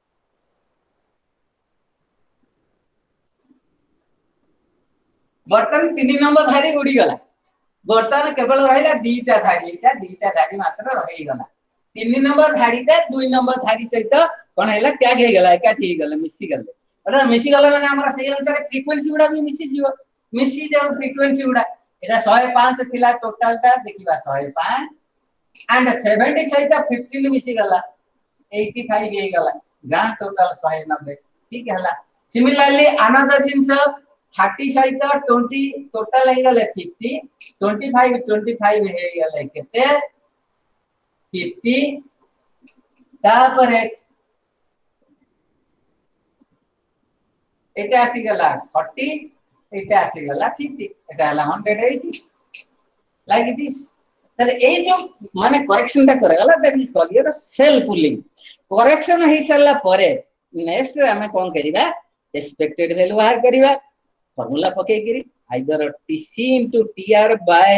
बर्तन तीन नंबर धारी उडी गला बर्तन केवल रहिला दीटा धाडी एटा दीटा धाडी मात्र रहि गला तीन नंबर धाडीटा दो नंबर धाडी सहित कोन हैला टैग हे गला एका ठीक गला मिसी गले एटा मिसी गला माने हमरा सही अनुसार फ्रीक्वेंसी उडा भी मिसी जीवो मिसी जाउ फ्रीक्वेंसी उडा एटा one oh five थिला टोटल ता देखिबा one oh five and seventy सहित fifteen मिसी गला eighty-five हे गला ग्रांड टोटल one ninety ठीक हैला सिमिलरली अनदर जिंस thirty सहित twenty टोटल हे गले fifty twenty-five twenty-five हे गले केते fifty तापरे एटा आसी गला forty एटा आसी गला fifty एटा हला one eighty लाइक दिस तले ए जो माने करेक्शन ता करे गला that is called your cell pooling correction हे सला परे नेक्स्ट हमें कोन करिबा एक्सपेक्टेड वैल्यू बाहर करिबा फार्मूला पके गिरी either tc into tr by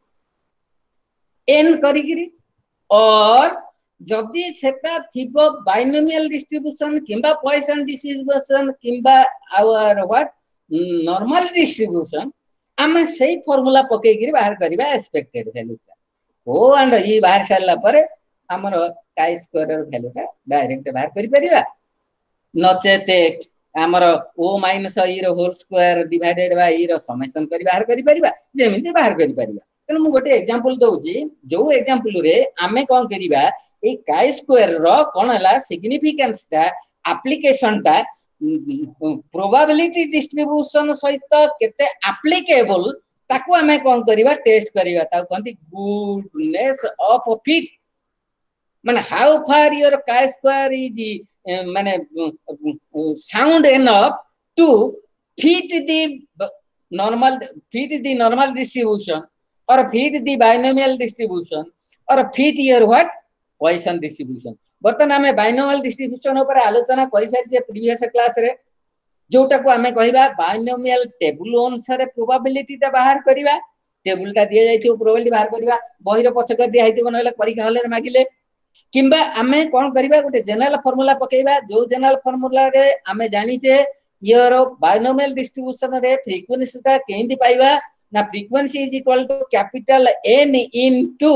n करी गिरी और जदी सेटा थिबो बाइनोमियल डिस्ट्रीब्यूशन किंबा पॉइसन डिस्ट्रीब्यूशन किंबा आवर व्हाट नॉर्मल डिस्ट्रीब्यूशन हमें सही फार्मूला पके गिरी बाहर करिबा एक्सपेक्टेड वैल्यूज का ओ एंड ई बाहर साला परे हमर काई स्क्वायर वैल्यू का डायरेक्ट बाहर करि परिबा नचेते हमर o minus e रो whole square divided by e रो समेशन करि बाहर करि परिबा जेमिति बाहर करि परिबा तने मु गोटे एग्जांपल दोउची जो एग्जांपल रे आमे कोन करिबा ए काई स्क्वायर रो कोन हला सिग्निफिकेंस ता एप्लीकेशन ता प्रोबेबिलिटी डिस्ट्रीब्यूशन सहित केते एप्लीकेबल ताको हमें कोन करिबा टेस्ट करिबा ता कोनती गुडनेस ऑफ फिट माने how far your chi square is uh, माने uh, sound enough to fit the normal fit the normal distribution or fit the binomial distribution or fit your what Poisson distribution. बर्तन आम binomial distribution ऊपर आलोचना कर सारी previous class रे जोटा को आम कहबा बाइनोमियल टेबुल अनुसार प्रोबेबिलिटी टा बाहर करबा टेबुल टा दिया जाइथिबो प्रोबेबिलिटी बाहर करबा बही रो पछक दिया हेतिबो नले परीक्षा हॉल रे मागिले किंबा आमे कोन करबा गोटे जनरल फार्मूला पकेबा जो जनरल फार्मूला रे आमे जानि छे योर बाइनोमियल डिस्ट्रीब्यूशन रे फ्रीक्वेंसी टा केंदी पाइबा ना frequency is equal to capital N into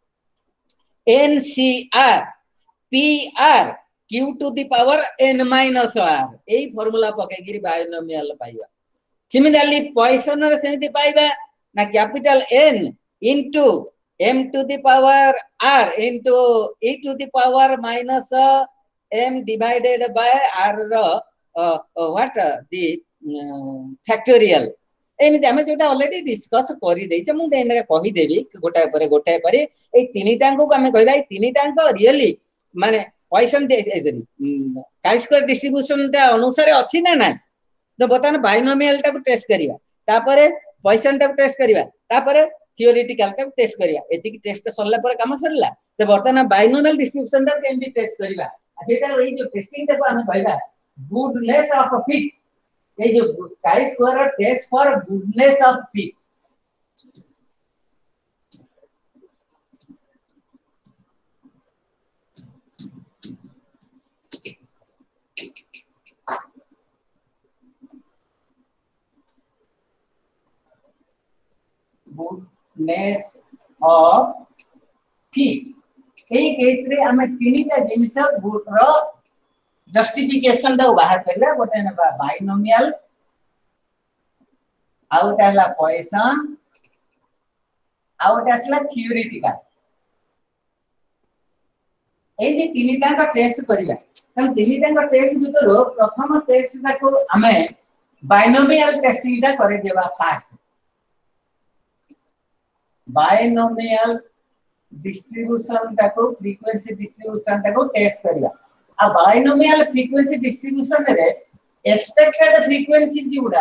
N C R P R Q to the power N minus R एई फार्मूला पके गिरी बाइनोमियल पाइबा सिमिलरली पॉइसन रे सेमति पाइबा ना capital N into M to the power R into E to the power minus uh, M divided by R uh, uh, what uh, the uh, factorial एमिति आमे जोटा ऑलरेडी डिस्कस करि दैछ मु एने कहि देबी गोटाय परे गोटाय परे ए तीनिटा को आमे कहबा ए तीनिटा को रियली माने पॉइसन chi square डिस्ट्रीब्यूशन ता अनुसार अछि ना ना तो बतन बाइनोमियल टा को टेस्ट करिया तापरे पॉइसन टा को टेस्ट करिया तापरे थियोरेटिकल टा टेस्ट करिया एति की टेस्ट सरला पर काम सरला तो बर्तमान बाइनोमियल डिस्ट्रीब्यूशन टा केंदी टेस्ट करिया जेटा एई जो टेस्टिंग टा हम कहबा गुडनेस ऑफ फिट ए जो chi square test for goodness of fit goodness of fit एई केस रे हमें तीनटा जिंस रो जस्टिफिकेशन दा बाहर करबा गोटे ने बाइनोमियल आउटला पॉइसन आउटला थियोरेटिकल एई तीनटा का टेस्ट करबा तन तीनटा का टेस्ट भीतर प्रथम टेस्ट ता को हमें बाइनोमियल टेस्टिंग दा करे देबा फास्ट बाइनोमियल डिस्ट्रीब्यूशन टा को फ्रीक्वेंसी डिस्ट्रीब्यूशन टा को टेस्ट करिया आ बाइनोमियल फ्रीक्वेंसी डिस्ट्रीब्यूशन रे एक्सपेक्टेड फ्रीक्वेंसी जुड़ा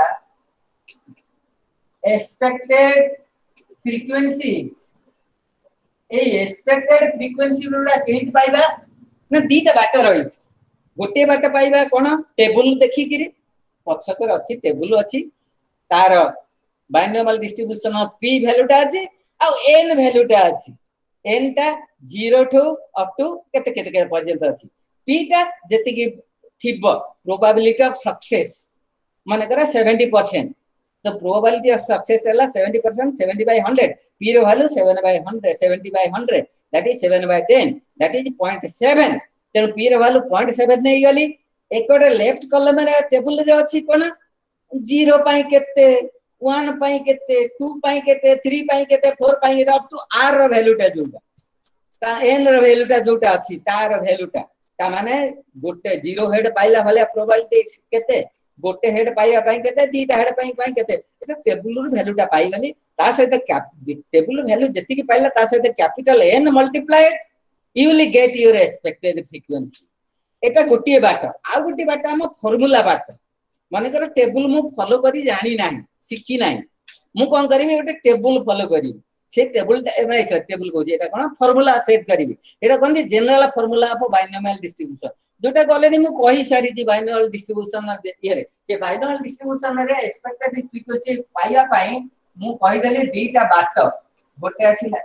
एक्सपेक्टेड फ्रीक्वेंसीज ए एक्सपेक्टेड फ्रीक्वेंसी जुड़ा केत पाइबा ना दीटा बाट रहिस गोटे बाट पाइबा कोन टेबल देखि किरी पछकर अछि टेबल अछि तार binomial distribution of p value टा अछि आ n वैल्यू टा अछि n टा zero टू अप टू केते केते के पर्यंत अछि p टा जति कि थिबो प्रोबेबिलिटी ऑफ सक्सेस माने करा seventy percent तो प्रोबेबिलिटी ऑफ सक्सेस हला seventy percent seventy by one hundred p रो value seven by one hundred seventy by one hundred that is seven by ten that is zero point seven तेन p रो value zero point seven नै गली एकोडे left column रे table रे अछि कोन zero पाई केते one पाई केते two पाई केते three पाई केते four पाई अप टू r रो वैल्यू टा जोटा ता n रो वैल्यू टा जोटा अछि तार वैल्यू टा ता माने गोटे जीरो हेड पाइला भले प्रोबेबिलिटी केते गोटे हेड पाइया पाई केते दीटा हेड पाई पाई केते एटा टेबुल रो वैल्यू टा पाई गली ता सहित टेबुल वैल्यू जति की पाइला ता सहित capital n multiplied you will get your expected frequency एटा गोटे बाट आ गोटे बाट हम फार्मूला बाट माने कर टेबुल मु फॉलो करी जानी नाही सिखी नाही मु कोन करबी गोटे टेबुल फॉलो करी से टेबल एमआई सर टेबल को एटा कोन फार्मूला सेट करबी एटा कोन general formula of binomial distribution जोटा ऑलरेडी मु कहि सारी जी बाइनोमियल डिस्ट्रीब्यूशन ये के बाइनोमियल डिस्ट्रीब्यूशन रे एक्सपेक्टेड फ्रीक्वेंसी पाइया पाई मु कहि देली दीटा बाट गोटे आसीला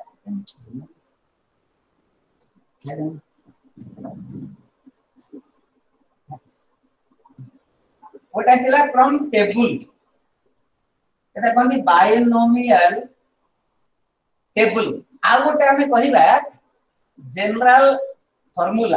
गोटे आसीला from table Etah cone binomial table आ गोटे हमें कहिबा जनरल फार्मूला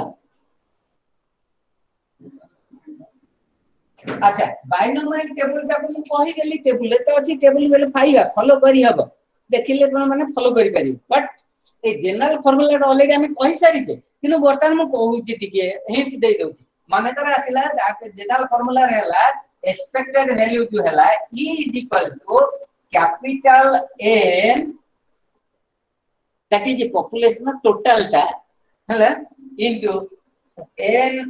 अच्छा बाइनोमियल टेबल टा को कहि गेली टेबल तो अछि टेबल बेले पाइबा फॉलो करी हबो देखिले कोन माने फॉलो करि पारि but a general formula already हमें कहि सारी जे किनु वर्तमान मु कहूची तिके हिंट्स दे दउची माने कर आसिला जनरल फार्मूला रहला एक्सपेक्टेड वैल्यू जो हला e is equal to capital N that is the population of total ta Hella into n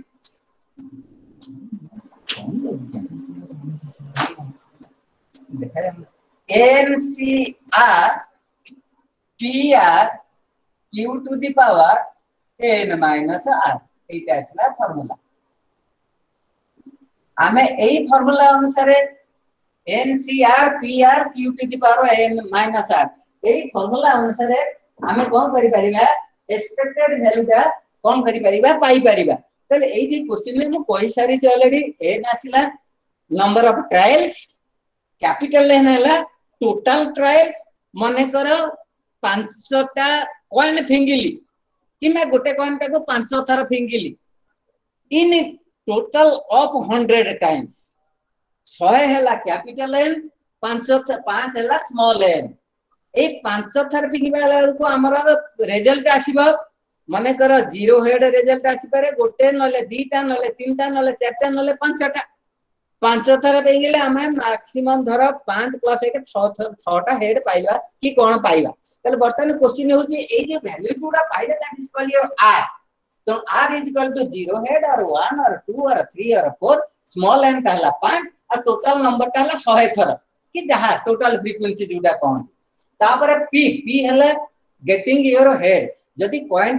n c r p r q to the power n minus r एटा असला formula आमे एई formula अनुसार n c r p r q to the power n minus r एई formula अनुसार आमे कोन करि परिबा expected value टा कोन करि परिबा पाई परिबा तले एई जे क्वेश्चन में मु कहि सारी छ ऑलरेडी n आसिला number of trials capital n हला टोटल ट्रायल्स मने करो पांचटा कॉइन फिंगिली कि मैं गोटे कॉइन टाको पांच थर फिंगिली in total of hundred times छह हला कैपिटल n पांच पांच हला स्मॉल n ए पांच थर फिंगिबा को हमर रिजल्ट आसीबो माने करो जीरो हेड रिजल्ट आसी पारे गोटे नले दीटा नले तीनटा नले चारटा नले पांचटा पांच थर पेगिले हमें मैक्सिमम धर पांच प्लस एक छह थर छहटा हेड पाइबा कि कोन पाइबा तले बर्तन क्वेश्चन होची ए जे वैल्यू गुडा पाइले that is called your r तो r is equal to zero head or one or two or three or four small n कहला पांच और टोटल नंबर कहला सौ थर कि जहां टोटल फ्रीक्वेंसी जोटा कोन तापर p p हला गेटिंग योर हेड जदि पॉइंट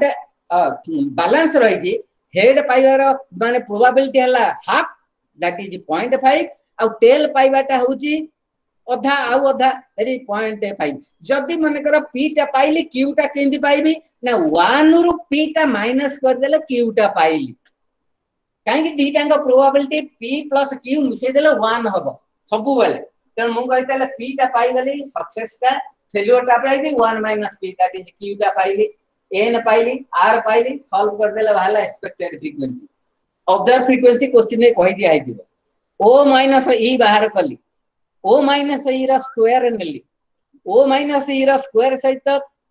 बैलेंस रही छी हेड पाइबार माने प्रोबेबिलिटी हला half that is zero point five और टेल पाइबाटा होची अधा आउ अधा यदि zero point five जदि माने कर p टा पाइली q टा केंदी पाइबी ना one रु p टा माइनस कर देले q टा पाइली काहे कि दीटांग प्रोबेबिलिटी p प्लस q मिसे देले one हबो सबु बेले त मु कहितले p टा पाइ गली सक्सेस टा फेलियर टा पाइबी one minus p that is q टा पाइली n पाइली r पाइली सॉल्व कर देले वाला expected frequency observe frequency question में कहि दिया आइदिबो o माइनस e बाहर कली o माइनस e रा स्क्वायर नेली o माइनस e रा स्क्वायर सहित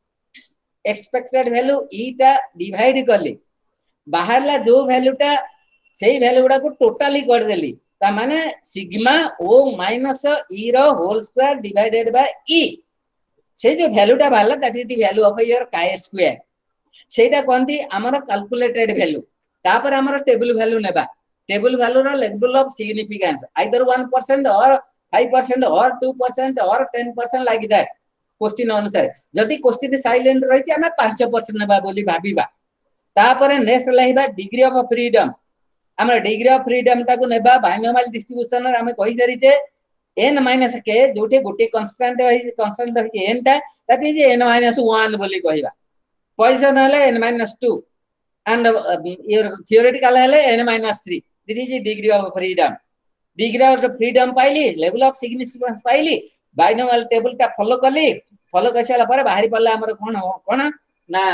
एक्सपेक्टेड वैल्यू e टा डिवाइड करली बाहरला जो वैल्यू टा सेही वैल्यू गुडा को टोटली कर देली ता माने सिग्मा o माइनस e रा whole square divided by e से जो वैल्यू टा बाहरला that is the value of your chi square सेटा कोनती हमर कैलकुलेटेड वैल्यू तापर हमर टेबल वैल्यू नेबा टेबल वैल्यू रो level of significance either one percent और five percent और two percent और ten percent like that question अनुसार जदि क्वेश्चन साइलेंट रही हमें five percent नेबा बोली भाबीबा तापर नेक्स्ट लाइबा डिग्री ऑफ फ्रीडम हमर डिग्री ऑफ फ्रीडम ताको नेबा बाइनोमियल डिस्ट्रीब्यूशन रे हमें कहि सरी छे n minus k जोटे गोटे कांस्टेंट है कांस्टेंट है n टा that is n minus one बोली कहिबा पोजीशन हले n minus two and uh, your theoretical hale n minus three this is the degree of freedom degree of freedom पाइली level of significance पाइली binomial table टा follow कली follow करसाला पर बाहरी पल्ला हमर कोन कोन ना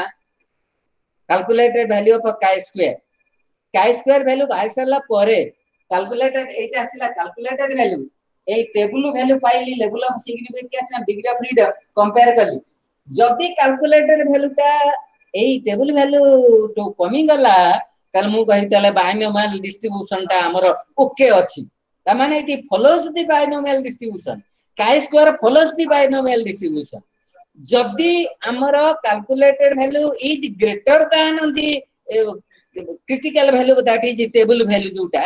calculated value of chi square chi square value बाहर सरला परे calculated एटा आसिला calculated value ए टेबल वैल्यू पाइली level of significance and degree of freedom compare कली जदि calculated value टा एई टेबल वैल्यू तो कमी गला कल मु कहि तले बाइनोमियल डिस्ट्रीब्यूशन टा हमर ओके अछि त माने it follows the binomial distribution chi square follows the binomial distribution जदि हमर calculated value is greater than the critical value that is table value जोटा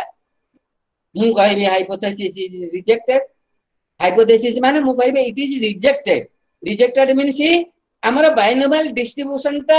मु कहि हाइपोथेसिस इज रिजेक्टेड हाइपोथेसिस माने मु कहि it is rejected rejected means हमर binomial distribution टा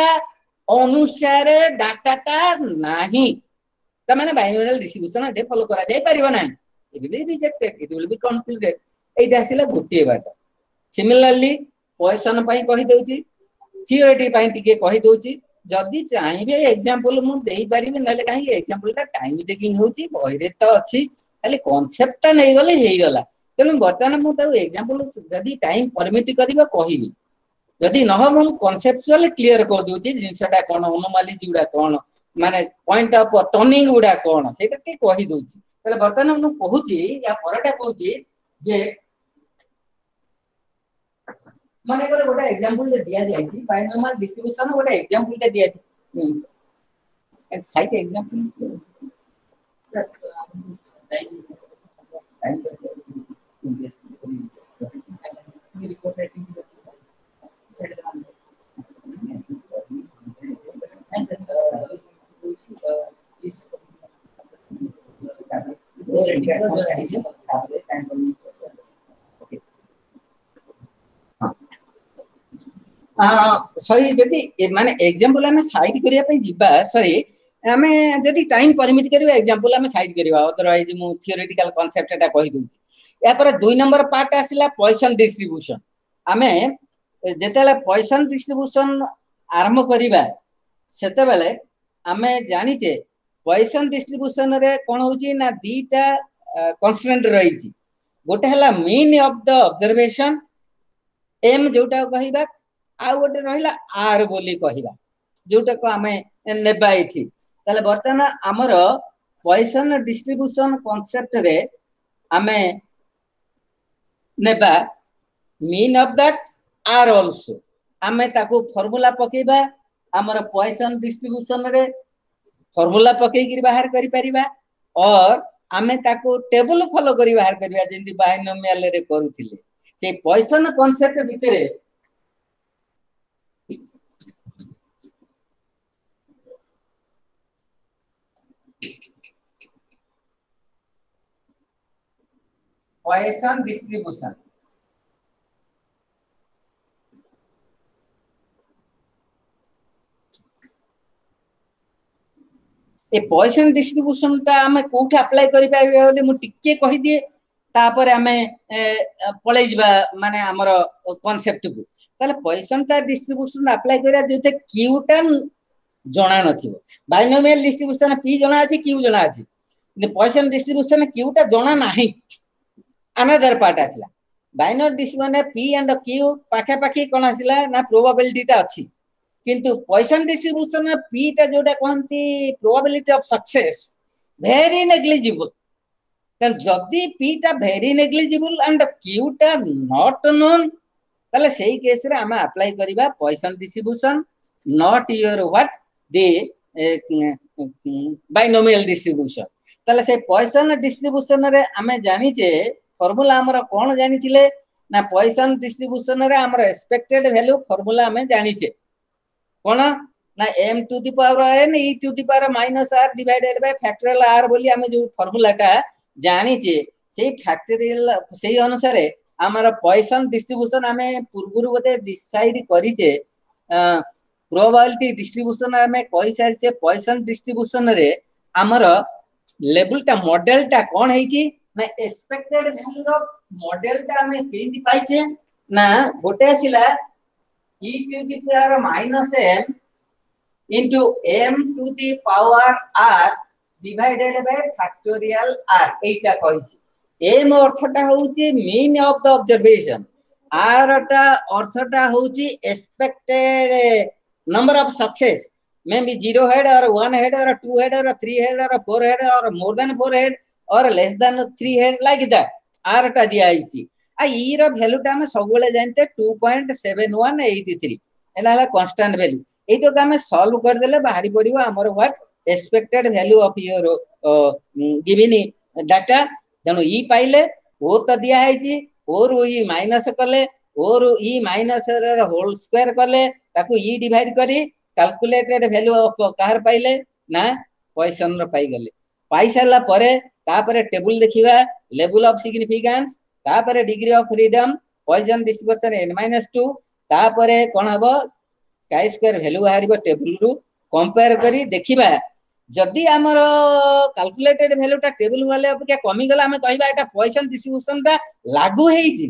अनुसार डाटा टा नाही त माने बाइनोमियल डिस्ट्रीब्यूशन डे फॉलो करा जाय परिबो नाही it will be rejected it will be concluded एटा सिला गोटे बाट सिमिलरली क्वेश्चन पई कहि दोची थियोरेटिक पई टिके कहि दोची जदी चाहिबे एग्जांपल मु देई परिबे नले काहे एग्जांपल टा टाइम टेकिंग होची बहिरे त अछि खाली कांसेप्ट टा नै गले हेई गला तने वर्तमान मु त एग्जांपल जदी टाइम परमिट करिबा कहिबी जदी न हम कॉन्सेप्चुअली क्लियर कर दोची जिनसटा कोन अनोमाली जुडा कोन माने पॉइंट ऑफ टर्निंग उडा कोन सेटा के कहि दोची तले वर्तमान मु कहूची या परटा कहूची जे माने कर गोटा एग्जांपल दे दिया जाय छी बाइनोमियल डिस्ट्रीब्यूशन गोटा एग्जांपल दे दिया छी and side example sir time time report writing ऐसे इंडिकेशन चाहिए तापर टाइम बनी प्रोसेस ओके हां सही जदी माने एग्जांपल हमें साइड करिया पे जिबा सॉरी हमें जदी टाइम परमिट करियो एग्जांपल हमें साइड करिवा अदरवाइज मु थियोरेटिकल कांसेप्ट एटा कहि दूची या पर दुई नंबर पार्ट आसिला पॉइसन डिस्ट्रीब्यूशन हमें जेतेले पॉइसन डिस्ट्रीब्यूशन आरंभ करिवा सेते बेले हमें जानिचे पॉइसन डिस्ट्रीब्यूशन रे कोन होची ना दीटा कंस्ट्रेंट रहिची गोटे हला mean of the observation M जोटा कहिबा आ गोटे रहिला आर बोली कहिबा जोटा को हमें नेबा इथि तले बर्तमान हमर पॉइसन डिस्ट्रीब्यूशन कांसेप्ट रे हमें नेबा mean of that are also हमें ताको फार्मूला पकेबा हमर पॉइसन डिस्ट्रीब्यूशन रे फार्मूला पके कि बाहर करि परिबा और हमें ताको टेबल फॉलो करि बाहर करिबा जेंति बाइनोमियल रे करूथिले से पॉइसन कांसेप्ट भितरे पॉइसन डिस्ट्रीब्यूशन ए पॉइसन डिस्ट्रीब्यूशन ता हमें कोठे अप्लाई करि पाइबे बोले मु टिके कहि दिए तापर हमें पळै जिबा माने हमर कांसेप्ट को ताले पॉइसन ता डिस्ट्रीब्यूशन अप्लाई करिया जोते क्यू टा जणा नथिबो बाइनोमियल डिस्ट्रीब्यूशन पी जणा अछि क्यू जणा अछि 근데 पॉइसन डिस्ट्रीब्यूशन क्यू टा जणा नाही अनदर पार्ट आसला binomial distribution P and Q पाखे पाखे कोन आसला ना प्रोबेबिलिटी टा अछि किंतु पॉइसन डिस्ट्रीब्यूशन पी टा जोटा कहंती probability of success very negligible then जदी p टा वेरी नेग्लिजिबल एंड q टा नॉट नोन तले सेही केस रे हम अप्लाई करिबा Poisson distribution not your what the binomial distribution तले से पॉइसन डिस्ट्रीब्यूशन रे हम जानि जे फार्मूला हमर कोन जानि थिले ना पॉइसन डिस्ट्रीब्यूशन रे हमर एक्सपेक्टेड वैल्यू फार्मूला हम जानि जे कोन ना m to the power n e to the power minus r divided by factorial r बोली हम जो फार्मूला टा जानि जे से फैक्टोरियल सेही अनुसार हमर पॉइसन डिस्ट्रीब्यूशन हमें पूर्वरु बते डिसाइड करि जे प्रोबेबिलिटी डिस्ट्रीब्यूशन हमें कहि सार से पॉइसन डिस्ट्रीब्यूशन रे हमर लेवल टा मॉडल टा कोन हेची ना एक्सपेक्टेड वैल्यू ऑफ मॉडल टा हमें केंति पाइछे ना गोटे आसिला e to the power minus m into m to the power r divided by factorial r एटा कहिछि m अर्थटा होउछि mean of the observation r टा अर्थटा होउछि expected number of success may be zero head or one head or two head or three head or four head or more than four head or less than three head like that r टा दिया आइछि आ ई रो value टा हम सबले जानते two point seven one eight three एला हला constant value एतो का हम सॉल्व कर देले बाहरी पड़िबो हमर what expected value of your given data जनो ई पाइले ओ त दिया आइछि और ई माइनस कले और ई माइनस र होल स्क्वायर कले ताकू ई डिवाइड करी कैलकुलेटेड वैल्यू ऑफ कहर पाइले ना पॉइसन र पाई गले पाई साला परे तापरे टेबल देखिबा लेवल ऑफ सिग्निफिकेंस तापरे degree of freedom Poisson distribution n minus two तापरे कोन हबो काय स्क्वायर वैल्यू हारिबो टेबल रु कंपेयर करी देखिबा जदी हमर कैलकुलेटेड वैल्यू टा टेबल वाले अपके कमी गला हम कहिबा एटा पॉइसन डिस्ट्रीब्यूशन टा लागू हेइछि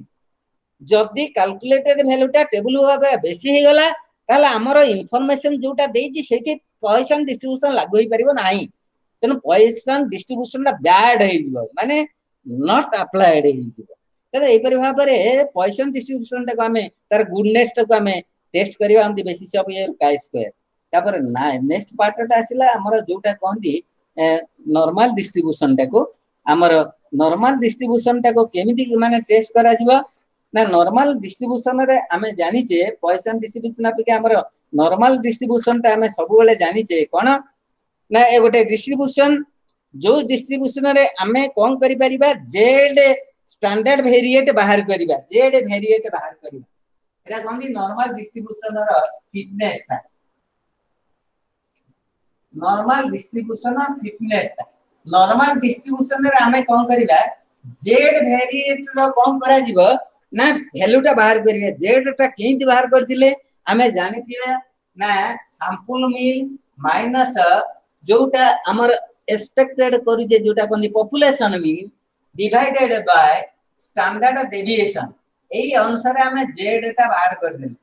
जदी कैलकुलेटेड वैल्यू टा टेबल वाले बेसी हे गला ताला हमर इंफॉर्मेशन जोटा देइछि सेठी पॉइसन डिस्ट्रीब्यूशन लागू हे परिबो नाही तनो पॉइसन डिस्ट्रीब्यूशन टा बैड हेइजिबो माने नॉट अप्लाइड हेइजिबो तरे ए परि भाबरे पॉइसन डिस्ट्रीब्यूशन टा को हमें तार गुडनेस टा को हमें टेस्ट करिवा on the basis of your chi square तापर ना नेक्स्ट पार्ट टा आसिला हमर जोटा कहंदी नॉर्मल डिस्ट्रीब्यूशन टा को हमर नॉर्मल डिस्ट्रीब्यूशन टा को केमिति माने टेस्ट करा जिवो ना नॉर्मल डिस्ट्रीब्यूशन रे हमें जानि जे पॉइसन डिस्ट्रीब्यूशन अपके हमर नॉर्मल डिस्ट्रीब्यूशन टा हमें सब बेले जानि जे कोन ना ए गोटे डिस्ट्रीब्यूशन जो डिस्ट्रीब्यूशन रे हमें कोन करि परिबा जेड स्टैंडर्ड वेरिएट बाहर करिबा जेड वेरिएट बाहर करिबा एरा कोंदी नॉर्मल डिस्ट्रीब्यूशन र फिटनेस था नॉर्मल डिस्ट्रीब्यूशन ऑफ फिटनेस था नॉर्मल डिस्ट्रीब्यूशन रे हमें कोन करिबा जेड वेरिएट रो कोन करा जीवो ना वैल्यू टा बाहर करिवे जेड टा केंति बाहर करथिले हमें जानि थिबे ना सैंपल मीन माइनस जोटा हमर एक्सपेक्टेड करू जे जोटा कोनी population mean divided by standard deviation एई अनुसार हमें जेड टा बाहर कर देले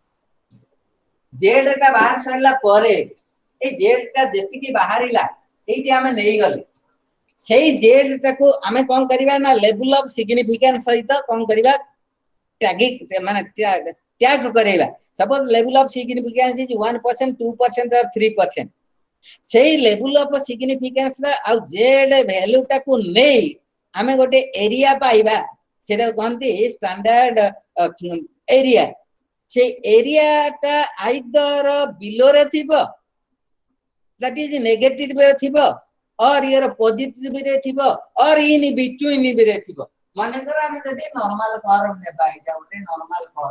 जेड टा बाहर सरला परे ए जेड टा जेति की बाहरिला एइति हमें नेई गले सेई जेड टा को हमें कोन करिवा ना लेवल ऑफ सिग्निफिकेंस सहित कोन करिवा टैगिंग माने टैग टैग करेबा suppose level of significance is one percent two percent और थ्री परसेंट सेई लेवल ऑफ सिग्निफिकेंस रा आ जेड वैल्यू टा को नेई हमें गोटे एरिया पाइबा सेटा कोनती स्टैंडर्ड एरिया से एरिया टा आइदर बिलो रे थिबो दैट इज नेगेटिव रे थिबो और यार पॉजिटिव रे थिबो और इन बिटवीन रे थिबो माने कर हम जदी नॉर्मल कर्व नेबा इटा उटे नॉर्मल कर्व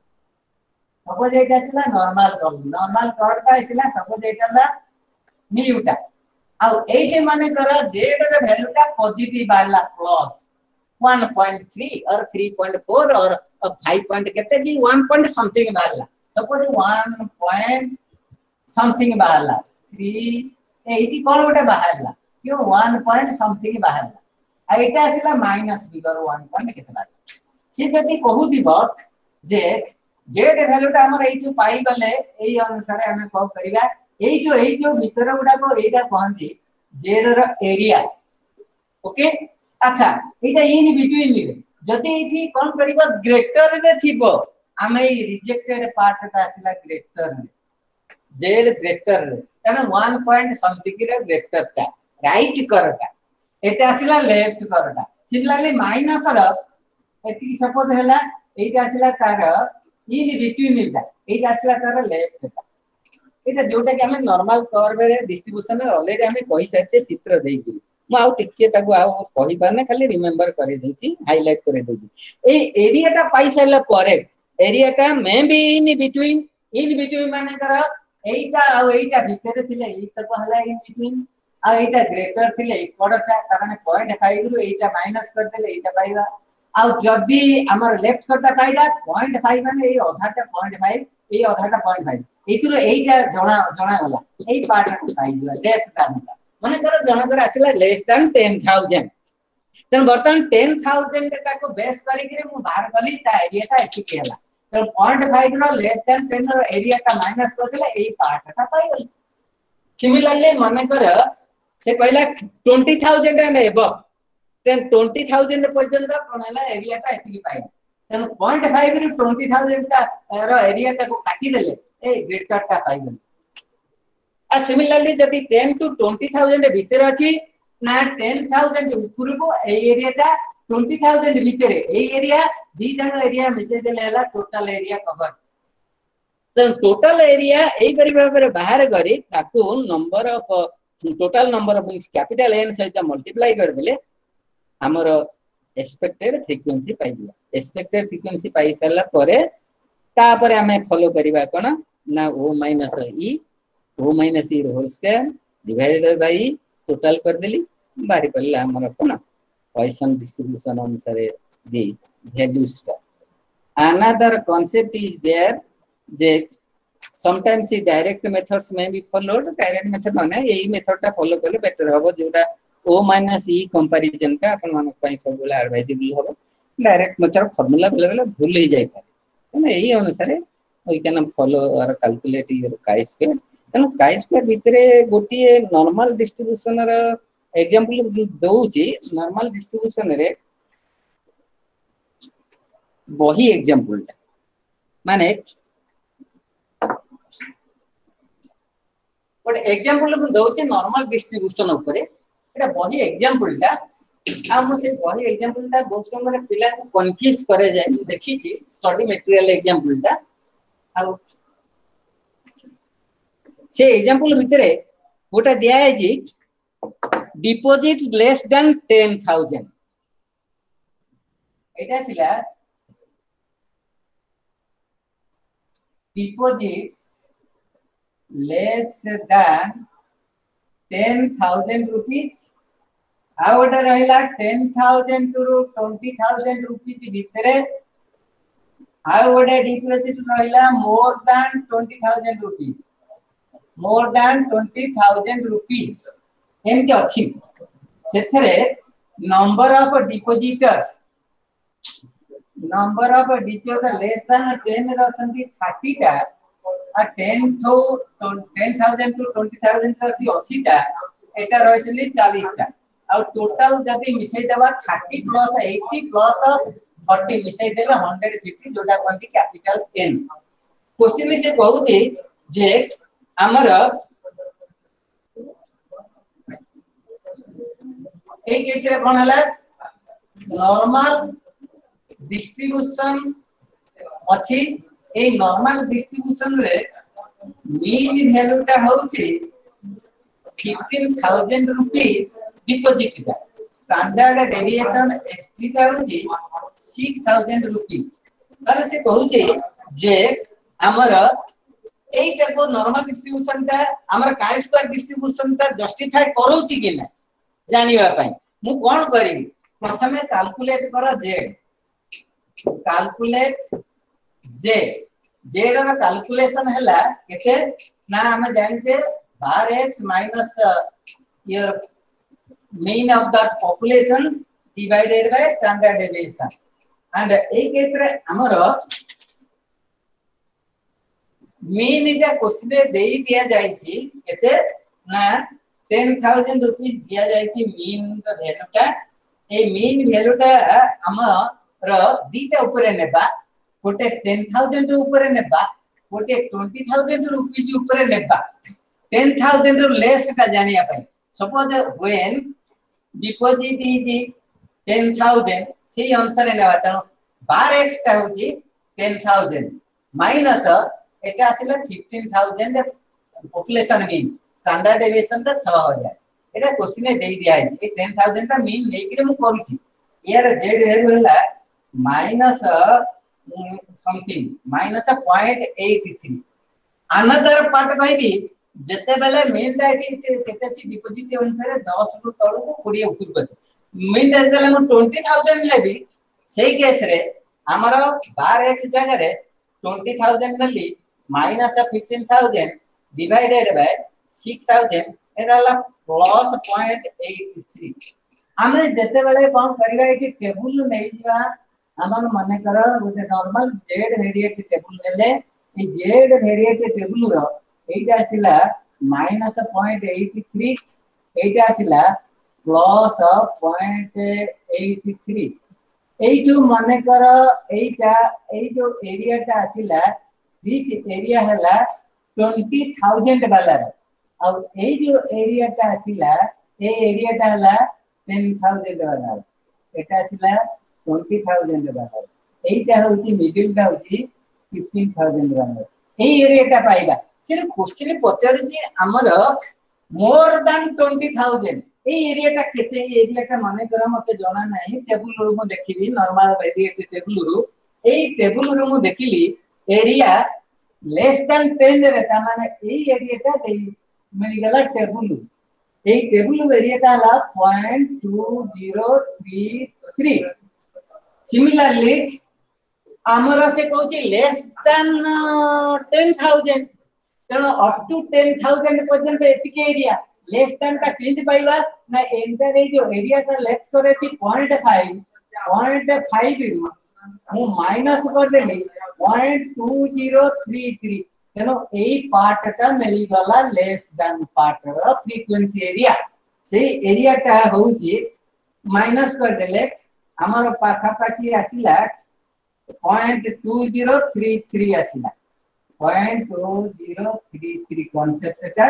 सपोज एटा सिला नॉर्मल कर्व नॉर्मल कर्व का सिला सपोज एटा ला म्यूटा आ ए जे माने कर जेड रे वैल्यू टा पॉजिटिव बाला प्लस वन पॉइंट थ्री और थ्री पॉइंट फोर और फाइव पॉइंट केते की वन पॉइंट समथिंग बाला सपोज वन पॉइंट समथिंग बाला थ्री एटी कोन गोटे बाहरला यो वन पॉइंट समथिंग बाहरला आ एटा आसिला माइनस फिगर वन पॉइंट केते बाहरला से जदी कहू दिबो जे जेड वैल्यू टा हमर एठी पाई गले एई अनुसार हमें कौ करिवा एई जो एई जो भीतर गुडा को एटा कहंती जेड रो एरिया ओके अच्छा एटा इन बिटवीन रे जदी एठी कोन करिबा ग्रेटर रे थिबो हमें रिजेक्टेड पार्ट टा आसिला ग्रेटर रे जेड ग्रेटर रे तने वन पॉइंट समथिंग रे ग्रेटर टा राइट करटा एटा आसिला लेफ्ट करटा सिमिलरली माइनस रो एति सपोज हैला एटा आसिला तार इन बिटवीन एटा एटा आसिला तार लेफ्ट टा एटा जोटा कि हमें नॉर्मल कर्व रे डिस्ट्रीब्यूशन रे ऑलरेडी हमें कहि साथे चित्र देई दिली म आउ टिके ताको आउ कहि पाने खाली रिमेंबर करे देछि हाइलाइट करे देछि ए एरिया टा पाई साइला परे एरिया टा maybe in between in between माने कर एटा आ एटा भीतर थिले एई तको हला in between uh Etah greater थिले कोडटा त माने zero point five रु एटा माइनस कर देले एटा पाइबा आ जदी हमर लेफ्ट करता पाइबा zero point five माने एई अधाटा zero point five एई अधाटा zero point five एथुरो एइटा जणा जणा होला एई पार्ट पाइबा लेस दान माने कर जणा कर आसिला लेस दान ten thousand तन बर्तन ten thousand टा को बेस करी के मु बाहर गली ता एरिया टा एथि केला तो zero point five रो लेस दान ten रो एरिया टा माइनस कर देला एई पार्ट टा पाइ गली सिमिलरली माने कर से कहला twenty thousand and above then twenty thousand पर्यंत कोनला एरिया टा एथि पाइ तन zero point five रो twenty thousand टा रो एरिया टा को काटी देले ए ग्रेटर टा पाइ गली आ सिमिलरली जदी ten to twenty thousand भीतर अछि ना ten thousand ऊपर को ए एरिया टा twenty thousand भीतर ए एरिया दीटा एरिया मिसे देले हला टोटल एरिया कवर तो टोटल एरिया एई परि भाबरे बाहर करी ताको number of total number of means capital N सहित मल्टीप्लाई कर देले हमर एक्सपेक्टेड फ्रीक्वेंसी पाइ दिया एक्सपेक्टेड फ्रीक्वेंसी पाइ सरला परे ता परे हमें फॉलो करिबा कोन ना o minus e o minus e whole square divided by total कर देली बारी पल्ला हमर कोन पॉइसन डिस्ट्रीब्यूशन अनुसार दी वैल्यूज का another concept is there जे sometimes the direct methods may be followed direct method माने एई मेथड टा फॉलो करले बेटर होबो जोटा o माइनस e कंपैरिजन का अपन मन पई सब बोला एडवाइजेबल होबो डायरेक्ट मेथड फार्मूला बेले बेले भूल ही जाय पारे माने एई अनुसार we can follow or calculate your chi square तनो chi square भितरे गोटी नॉर्मल डिस्ट्रीब्यूशन रा एग्जांपल दोउची नॉर्मल डिस्ट्रीब्यूशन रे वही एग्जांपल माने बट एग्जांपल हम दोउची नॉर्मल डिस्ट्रीब्यूशन ऊपर एटा वही एग्जांपल ता आ हम से वही एग्जांपल ता बहुत समय पिला को कंफ्यूज करे जाय देखि छी स्टडी मटेरियल एग्जांपल ता आ से एग्जांपल भितरे गोटा दिया है जी deposit less than ten thousand एटा सिला deposits less than ten thousand rupees आ गोटे रहिला ten thousand to twenty thousand rupees भितरे आ गोटे डिपोजिट रहिला more than twenty thousand rupees more than twenty thousand rupees एमती अछि सेथरे number of depositors number of depositor less than ten रसंती थर्टी टा आ ten to ten thousand to twenty thousand रसी अस्सी टा एटा रहिसली चालीस टा आ टोटल जदी मिसै देबा thirty plus eighty plus forty मिसै देबा वन हंड्रेड फिफ्टी जोटा क्वांटी कैपिटल एन क्वेश्चन से कहूची जे हमर ए केस रे कोन हला नॉर्मल डिस्ट्रीब्यूशन अछि ए नॉर्मल डिस्ट्रीब्यूशन रे मीन वैल्यू ता होची फिफ्टीन थाउजेंड रुपीस डिपॉजिट का स्टैंडर्ड डेविएशन एसटी का होची सिक्स थाउजेंड रुपीस तारे से कहूची जे हमर एटा को नॉर्मल डिस्ट्रीब्यूशन ता हमर काय स्क्वायर डिस्ट्रीब्यूशन ता जस्टिफाई करूची कि ना जानिबा पई मु कोन करिवि प्रथमे कैलकुलेट करा जेड कैलकुलेट जेड जेड रा कैलकुलेशन हला केते ना हम जानि जे bar x minus uh, your mean of that population divided by standard deviation and ए केस रे हमर mean इटा क्वेश्चन रे देई दिया जाई छी केते ना टेन थाउजेंड रुपीस दिया जाई छी mean द वैल्यू टा ए mean वैल्यू टा हमर दीटा ऊपर नेबा गोटे टेन थाउजेंड ऊपर नेबा गोटे ट्वेंटी थाउजेंड रुपीस ऊपर नेबा टेन थाउजेंड रो लेस का जानिया पाई suppose when deposit is ten thousand से अनुसार नेबा त बार x टा होची टेन थाउजेंड माइनस एटा आसिला fifteen thousand population mean standard deviation ता छह हजार एटा क्वेश्चन दे दिया है ए टेन थाउजेंड ता मीन नै कि मु करूची यार जेड वैल्यू हला minus something minus zero point eight three another part कहबी जते बेले मीन डाइट केते सी डिपॉजिट अनुसार दस रु तळ को बीस ऊपर को मीन डाइट देले म ट्वेंटी थाउजेंड लेबी सेही केस रे हमर बार x जगह रे ट्वेंटी थाउजेंड नली minus fifteen thousand divided by six thousand एराला plus zero point eight three हमें जते बेले कोन करबा एटी टेबल नै दिबा हमन माने कर गोटे नॉर्मल जेड वेरिएट टेबल लेले ए जेड वेरिएट टेबल रो एटा आसिला minus zero point eight three एटा आसिला plus zero point eight three ए जो माने कर एटा ए जो एरिया ता आसिला दिस एरिया हला ट्वेंटी थाउजेंड वाला और ए जो एरिया ता आसिला ए एरिया ता हला टेन थाउजेंड वाला एटा आसिला ट्वेंटी थाउजेंड वाला एटा होची मिडिल ता होची फिफ्टीन थाउजेंड वाला ए एरिया ता पाइबा सिर्फ क्वेश्चन पचारछि हमर मोर देन ट्वेंटी थाउजेंड ए एरिया ता केते एरिया ता माने कर मते जाना नाही टेबल रो मु देखिबी नॉर्मल एरिया टेबल रो ए टेबल रो मु देखिली एरिया लेस देन टेन रे ता माने ए एरिया ता दे मिल गेला टेबल ए टेबल एरिया ता ला zero point two zero three three similarly हमर से कहूची लेस देन टेन थाउजेंड तेनो अप टू टेन थाउजेंड पर्यंत एतिक एरिया लेस देन का किंत पाइबा ना एंटर ए जो एरिया का लेफ्ट करे छी zero point five zero point five रु मु माइनस कर देली zero point two zero three three तेनो ए पार्ट टा मिली गला लेस देन पार्ट रो फ्रीक्वेंसी एरिया से एरिया टा होची माइनस कर देले हमर पाखा पाखी आसिला zero point two zero three three आसिला zero point two zero three three concept टा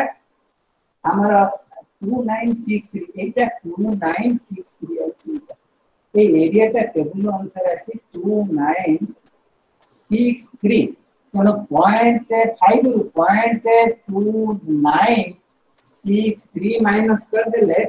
हमर two nine six three एटा two nine six three अछि ए एरिया टा टेबल अनुसार अछि two nine six three तनो zero point five रु zero point two nine six three minus कर देले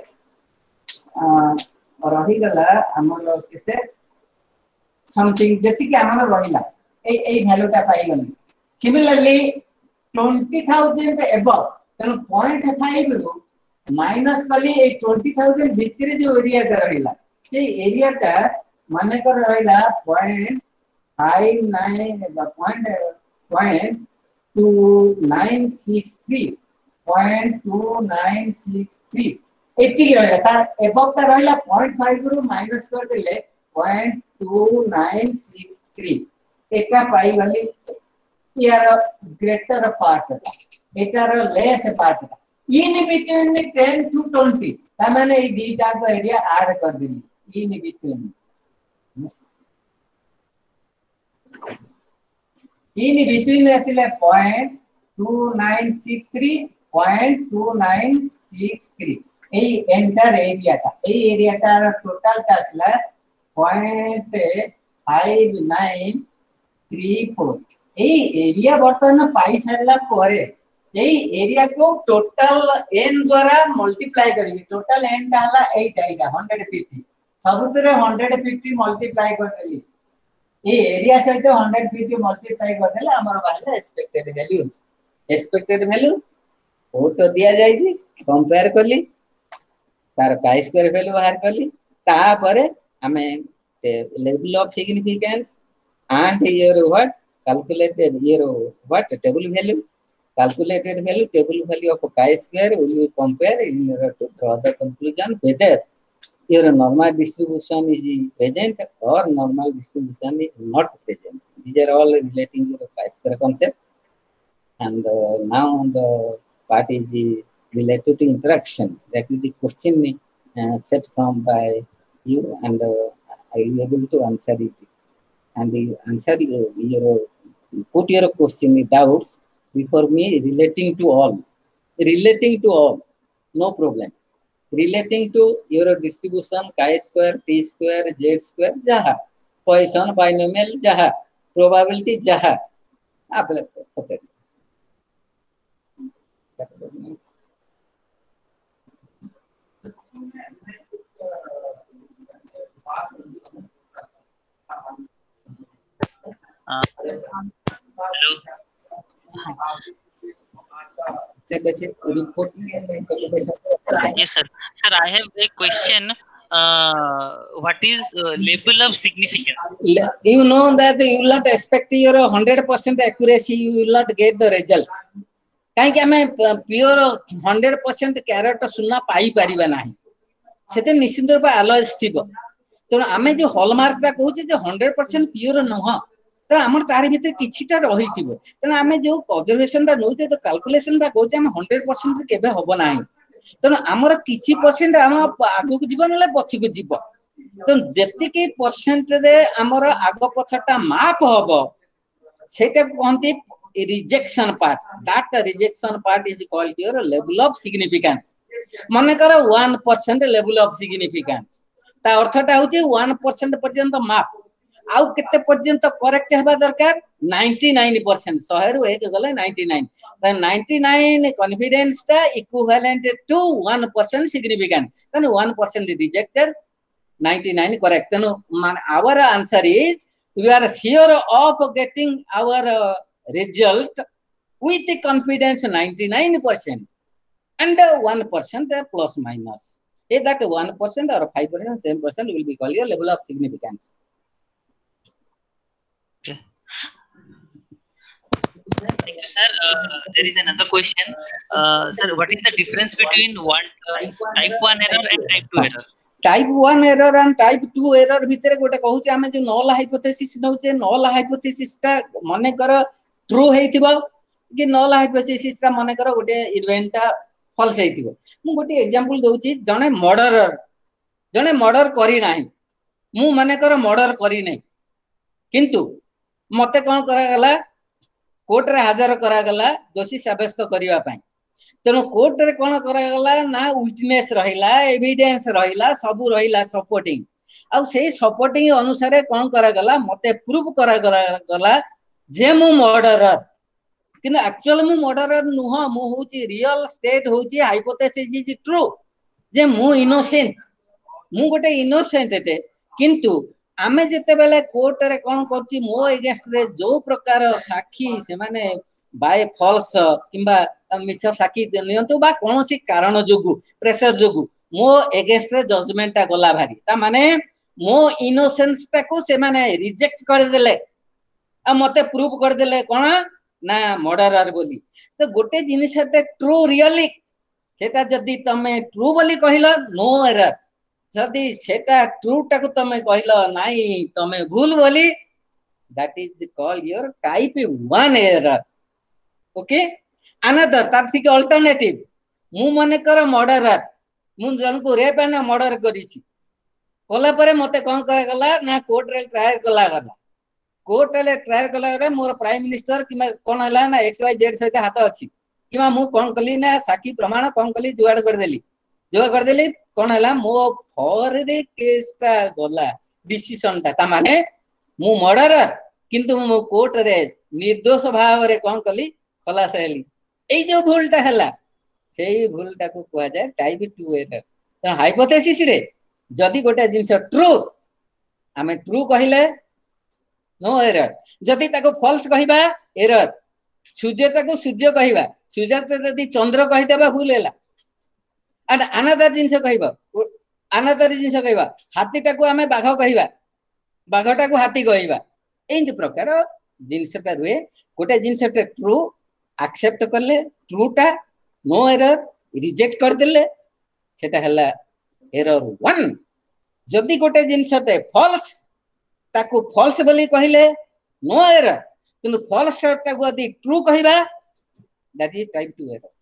और रही गला हमर केते समथिंग जति के हमर रहिला ए ए वैल्यू टा पाई गली similarly twenty thousand above then zero point five रु माइनस कली ए ट्वेंटी थाउजेंड भितर जो एरिया टा रहिला से एरिया टा माने कर रहिला point five nine point point two nine six three point two nine six three एती रहिला तार एबव ता रहिला पॉइंट फाइव रु माइनस कर देले point two nine six three एका पाई गली यार ग्रेटर पार्ट एटार less part in between ten to twenty ता माने ई दीटा को एरिया ऐड कर दिली इन बिटवीन इन बिटवीन असले point two nine six three point two nine six three ए एंटायर एरिया का ए एरिया का टोटल का असला point five nine three four ए एरिया बर्तमान पाई सरला परे ए एरिया को टोटल n द्वारा मल्टीप्लाई करबी टोटल n टा हला एट आइगा वन हंड्रेड फिफ्टी सबुतरे वन हंड्रेड फिफ्टी मल्टीप्लाई कर देली ए एरिया सहित वन हंड्रेड फिफ्टी मल्टीप्लाई कर देले हमर बाहर एक्सपेक्टेड वैल्यूज एक्सपेक्टेड वैल्यूज फोटो दिया जाय छी कंपेयर करली तार काई स्क्वायर वैल्यू बाहर करली ता परे हमें level of significance and your what calculated your what table value calculated value table value of chi-square will be compare in order to draw the conclusion whether your normal distribution is present or normal distribution is not present. These are all relating to the chi-square concept. And uh, now the part is related to interaction. That is the question uh, set from by you, and uh, I will be able to answer it. And the answer uh, your put your question doubts before me relating to all relating to all no problem relating to your distribution chi-square t square z square jaha Poisson binomial jaha probability jaha आप पता Uh, hello. Yes, sir. Sir, I have a question. Uh, what is uh, label of significance? You know that you will not expect your one hundred percent accuracy. You will not get the result. कहीं हमें pure one hundred percent character सुनना पाई परिबा नाही सेते निश्चित रूप आलोज थिबो तो आमे जो हॉलमार्क ता कहू जे one hundred percent प्योर नह तो हमर तारि भितर किछिटा रही थिबो तो आमे जो ऑब्जर्वेशन ता नउते तो कैलकुलेशन ता कहू जे हम one hundred percent केबे होबो नाही तो हमर किछि परसेंट हम आगु को जीवन ले पछि को जीव तो जति के परसेंट रे हमर आगो पछटा माप होबो सेटा कोनती rejection part that rejection part is called your level of significance माने कर one percent level of significance ता अर्थटा होची one percent पर्यंत माप आउ केते पर्यंत करेक्ट हेबा दरकार ninety-nine percent one hundred रु एक गले ninety-nine त ninety-nine कॉन्फिडेंस ता equivalent to one percent significance तने one percent rejected ninety-nine correct तनो our answer is we are sure of getting our uh, result with the confidence ninety-nine percent and one percent plus minus. If that one percent or five percent, seven percent will be called your level of significance. Okay. Thank you, sir. Uh, there is another question. Uh, sir, what is the difference between one uh, type one error and type two error? Type one error and type two error भितर गोटे कहू जे हमें जो null hypothesis नउचे null hypothesis ता माने कर true हेतिबो कि null hypothesis रा माने कर गोटे इवेंट ता फॉल्स हेतिबो मु गोटे एग्जांपल दोउची जने मर्डरर जने मर्डर करी नाही मु माने कर मर्डर करी नाही किंतु मते कोन करा गला कोर्ट रे हाजर करा गला दोषी साब्यस्त करिवा पई तेनो कोर्ट रे कोन करा गला ना विटनेस रहिला एविडेंस रहिला सबु रहिला सपोर्टिंग आ सेही सपोर्टिंग अनुसार कोन करा गला मते प्रूफ करा गला जे मु मर्डरर किन एक्चुअल मु मर्डरर नुह मु होची रियल स्टेट होची हाइपोथेसिस इज ट्रू जे मु इनोसेंट मु गोटे इनोसेंट एते किंतु आमे जते बेले कोर्ट रे कोन करची मो अगेंस्ट रे जो प्रकार साक्षी से माने बाय फॉल्स किबा मिछ साकी नियंतु बा कोनोसी कारण जोगु प्रेशर जोगु मो एगेंस्ट रे जजमेंट ता गला भारी ता माने मो इनोसेंस ता को से माने रिजेक्ट कर देले आ मते प्रूव कर देले कोन ना मर्डरर बोली तो गोटे जिनिस ट्रू रियली सेटा जदी तमे ट्रू बोली कहिलो नो एरर जदी सेटा ट्रू टाको तमे कहिलो नाही तमे भूल बोली that is called your type one error okay another तार ठीक अल्टरनेटिव मु मने कर मर्डरर मु जन को रेप एंड मर्डर करिसी कोला परे मते कोन करे गला ना कोर्ट रे ट्रायल कला गला कोर्ट रे ट्रायल कला रे मोर प्राइम मिनिस्टर कि कोन हला ना एक्स वाई जेड सहित हाथ अछि कि मु कोन कली ना साकी प्रमाण कोन कली जुगाड़ कर देली जुगाड़ कर देली कोन हला मो फॉर रे केस ता गला डिसीजन ता ता माने मु मर्डरर किंतु मो कोर्ट रे निर्दोष भाव रे कोन कली खलास हेली एई जो भूलटा हला सेई भूलटा को कुआ जाय टाइप टू एरर तो हाइपोथेसिस रे जदी गोटे जिंस ट्रू हमें ट्रू कहिले नो एरर जदी ताको फॉल्स कहिबा एरर सूर्य ताको सूर्य कहिबा सूर्य त जदी चंद्र कहि देबा भूल हेला एंड अनदर जिंस कहिबा अनदर जिंस कहिबा हाथी ताको हमें बाघ कहिबा बाघटा को हाथी कहिबा एंज प्रकार जिनसटा रुए गोटे जिनसटा ट्रू एक्सेप्ट करले ट्रू टा नो एरर रिजेक्ट कर देले सेटा हला एरर वन जदी गोटे जिनसटे फॉल्स ताको फॉल्स बोली कहिले नो एरर किंतु फॉल्स टा को यदि ट्रू कहिबा that is type two error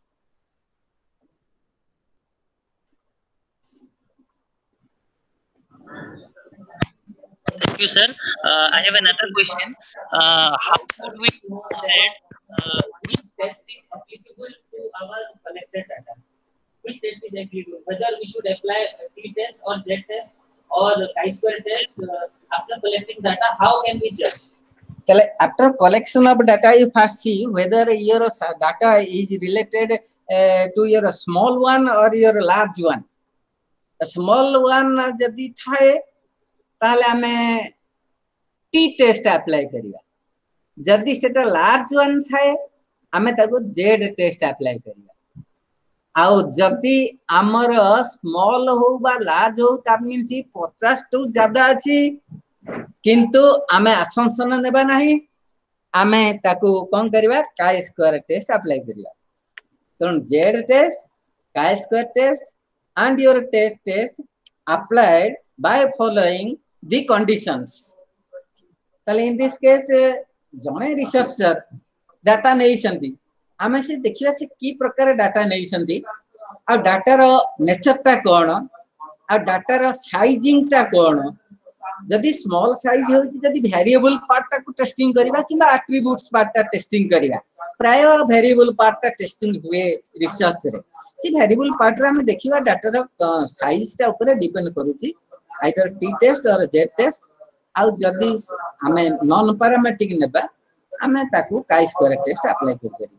Thank you, sir. Uh, I have another question. Uh, how would we know that uh, which test is applicable to our collected data? Which test is applicable? Whether we should apply a T test or Z test or chi-square test uh, after collecting data? How can we judge? After collection of data, you first see whether your data is related uh, to your small one or your large one. A small one, जदि थाए ताले हमें T test apply करिया जदी सेटा large one थाए हमें ताको जेड टेस्ट अप्लाई करिया आउ जदी हमर स्मॉल हो बा लार्ज हो ता मींस पचास टू ज्यादा अछि किंतु हमें असम्पशन नेबा नाही हमें ताको कोन करिवा काय स्क्वायर टेस्ट अप्लाई करिया तो Z test chi square test and your test test applied by following the conditions. So in this case, जने researcher data नहीं संती, हमें से देखिए से की प्रकार data नहीं संती, और data रो nature टा कौन, और data रो sizing टा कौन, जदि small size हो जदि variable part टा को testing करीबा किंबा attributes part टा testing करीबा, प्राय variable part टा testing हुए research रे. सी वेरिएबल पार्ट रे हम देखिबा डाटा रो साइज ता ऊपर डिपेंड करूची आइदर टी टेस्ट और जेड टेस्ट आ जदी हमें नॉन पैरामीट्रिक नेबा हमें ताकू काई स्क्वायर टेस्ट अप्लाई कर करी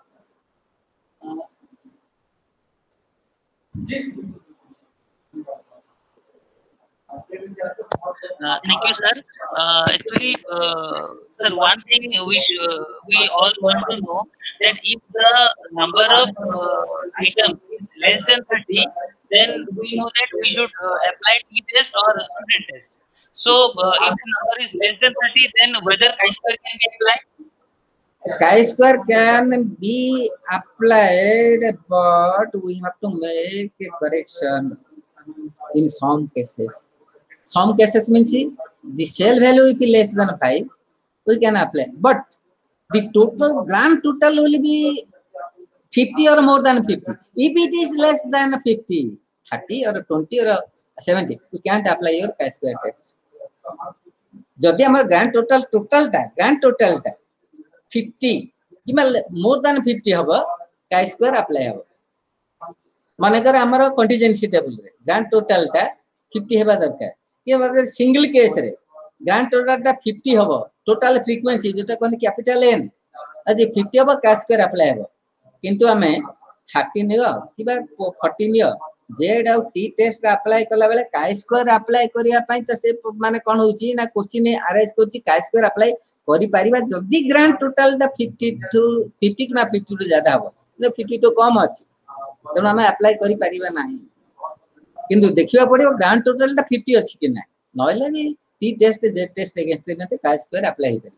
Uh, thank you, sir. Uh, actually, uh, sir, one thing which uh, we all want to know that if the number of uh, items is less than thirty, then we know that we should uh, apply T test or student test. So, uh, if the number is less than thirty, then whether chi-square can be applied? Chi-square can be applied, but we have to make a correction in some cases. Some cases means the cell value will be less than five, we can apply. But the total grand total will be fifty or more than fifty. If it is less than fifty, thirty or twenty or seventy, we can't apply your chi-square test. Jodi amar grand total total ta grand total ta fifty, more than fifty hoba chi-square apply hoba. मानेकर हमारा contingency table रे grand total टा fifty हेबा दरकार ये मतलब single case रे grand total टा fifty होबो टोटल फ्रीक्वेंसी जेटा कोन कैपिटल एन अजे fifty होबो कैश कर अप्लाई होबो किंतु हमें thirty नियो किबा forty नियो जेड आउ टी टेस्ट अप्लाई कला बेले काय स्क्वायर अप्लाई करिया पई त से माने कोन होची ना क्वेश्चन अरेंज करची काय स्क्वायर अप्लाई करि परिबा जदी ग्रांड टोटल टा fifty to fifty किना fifty टू ज्यादा होबो जे फिफ्टी टू कम अछि तेणु आम अप्लाई करि परिबा नाही किंतु देखिबा पड़ियो ग्रांड टोटल टा फिफ्टी अछि कि ना नहले भी टी टेस्ट जे टेस्ट अगेंस्ट में काय स्क्वायर अप्लाई करि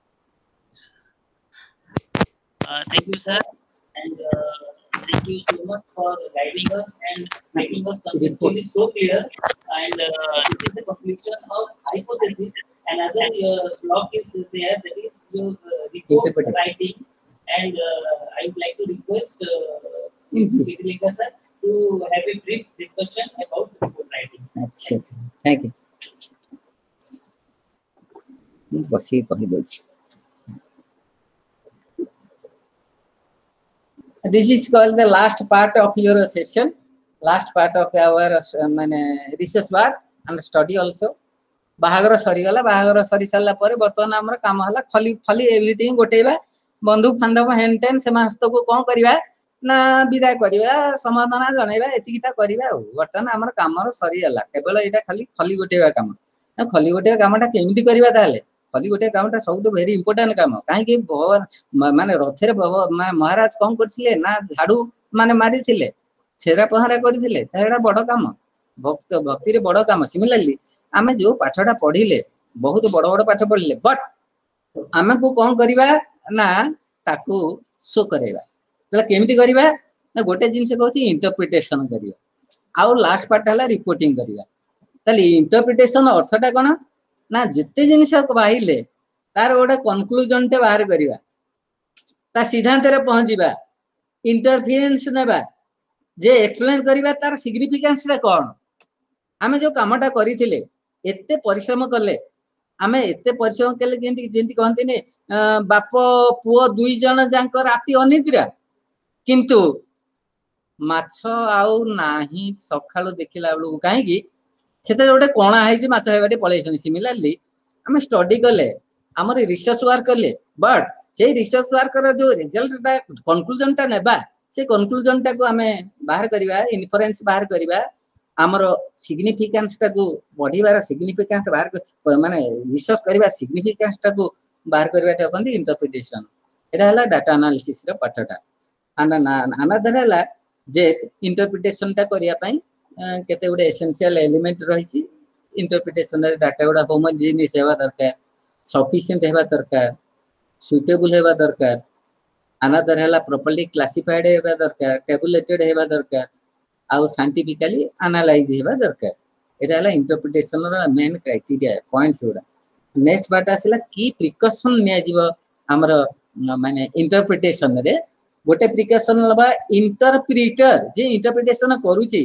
Uh, thank you, sir, and uh, thank you so much for guiding us and making us conceptually so clear. And uh, this is the conclusion of hypothesis. Another uh, block is there, that is your uh, report writing. And uh, I would like to request uh, Pitilika sir to have a brief discussion about report writing. अच्छा अच्छा thank you बसी कहि दोछि This is called the last part of your session, last part of our uh, mane research work and study also. बाहागर सरी गला बाहागर सरी साला परे वर्तमान हमर काम हला खली खली एवरीथिंग गोटेबा बंधु बांधव हेनटेन से मास्त को कोन करबा ना विदा करबा समाधान जणैबा एतिकिटा करबा वर्तमान हमर कामर सरी गला केवल एटा खाली खली गोटेबा काम ना खली गोटेबा कामटा केमिति करबा ताले खली गोटे कामटा सबटु वेरी इंपोर्टेंट काम काहे कि माने रथेर माने महाराज कोन करथिले ना झाड़ू माने मारी थिले छेरा पहरा करथिले एटा बड़ काम भक्त भक्ति रे बड़ काम सिमिलरली आमे जो पाठटा पढिले बहुत बड़ बड़ पाठ पढिले बट आमे को कोन करबा ना ताकू शो करेबा तला केमिति करबा ना गोटे जिंस कहछि इंटरप्रिटेशन करिया आउ लास्ट पार्ट हला रिपोर्टिंग करिया तले इंटरप्रिटेशन अर्थटा कोन ना जिते जिनिस बाहिले तार गोटे कंक्लूजन टे बाहर करिवा ता सिद्धांत रे पहुंचीबा इंटरफेरेंस नेबा जे एक्सप्लेन करिवा तार सिग्निफिकेंस रे कोन आमे जो कामटा करिथिले एते परिश्रम करले आमे एते परिश्रम केले जेंति जेंति कहंती ने बाप पुओ दुई जण जांकर राती अनिद्रा किंतु माछ आउ नाही सखाळो देखिला बेलु काहे कि सेते गोटे कोणा है जे माछ हेबाटे पळैछन सिमिलरली आमे स्टडी करले हमर रिसर्च वर्क करले बट से रिसर्च वर्क रो जो रिजल्ट टा कंक्लूजन टा नेबा से कंक्लूजन टा को आमे बाहर करिवा इन्फरेंस बाहर करिवा हमर सिग्निफिकेंस टा को बढ़िबार सिग्निफिकेंस बाहर माने रिसर्च करिवा सिग्निफिकेंस टा को बाहर करिवा टा कहंती इंटरप्रिटेशन एटा हला डाटा एनालिसिस रो पाठटा आना अनदर हला जे इंटरप्रिटेशन टा करिया पई केते गुडे एसेंशियल एलिमेंट रहिछि इंटरप्रिटेशन रे डाटा गुडा होमोजेनियस हेबा दरकार सफिशिएंट हेबा दरकार सुटेबल हेबा दरकार अनदर हला प्रॉपर्ली क्लासिफाइड हेबा दरकार टेबुलेटेड हेबा दरकार आउ साइंटिफिकली एनालाइज हेबा दरकार एटा हला इंटरप्रिटेशन रो मेन क्राइटेरिया पॉइंट्स गुडा नेक्स्ट पार्ट आसिला की प्रिकॉशन निया जीव हमर माने इंटरप्रिटेशन रे गोटे प्रिकॉशन लबा इंटरप्रिटर जे इंटरप्रिटेशन करूची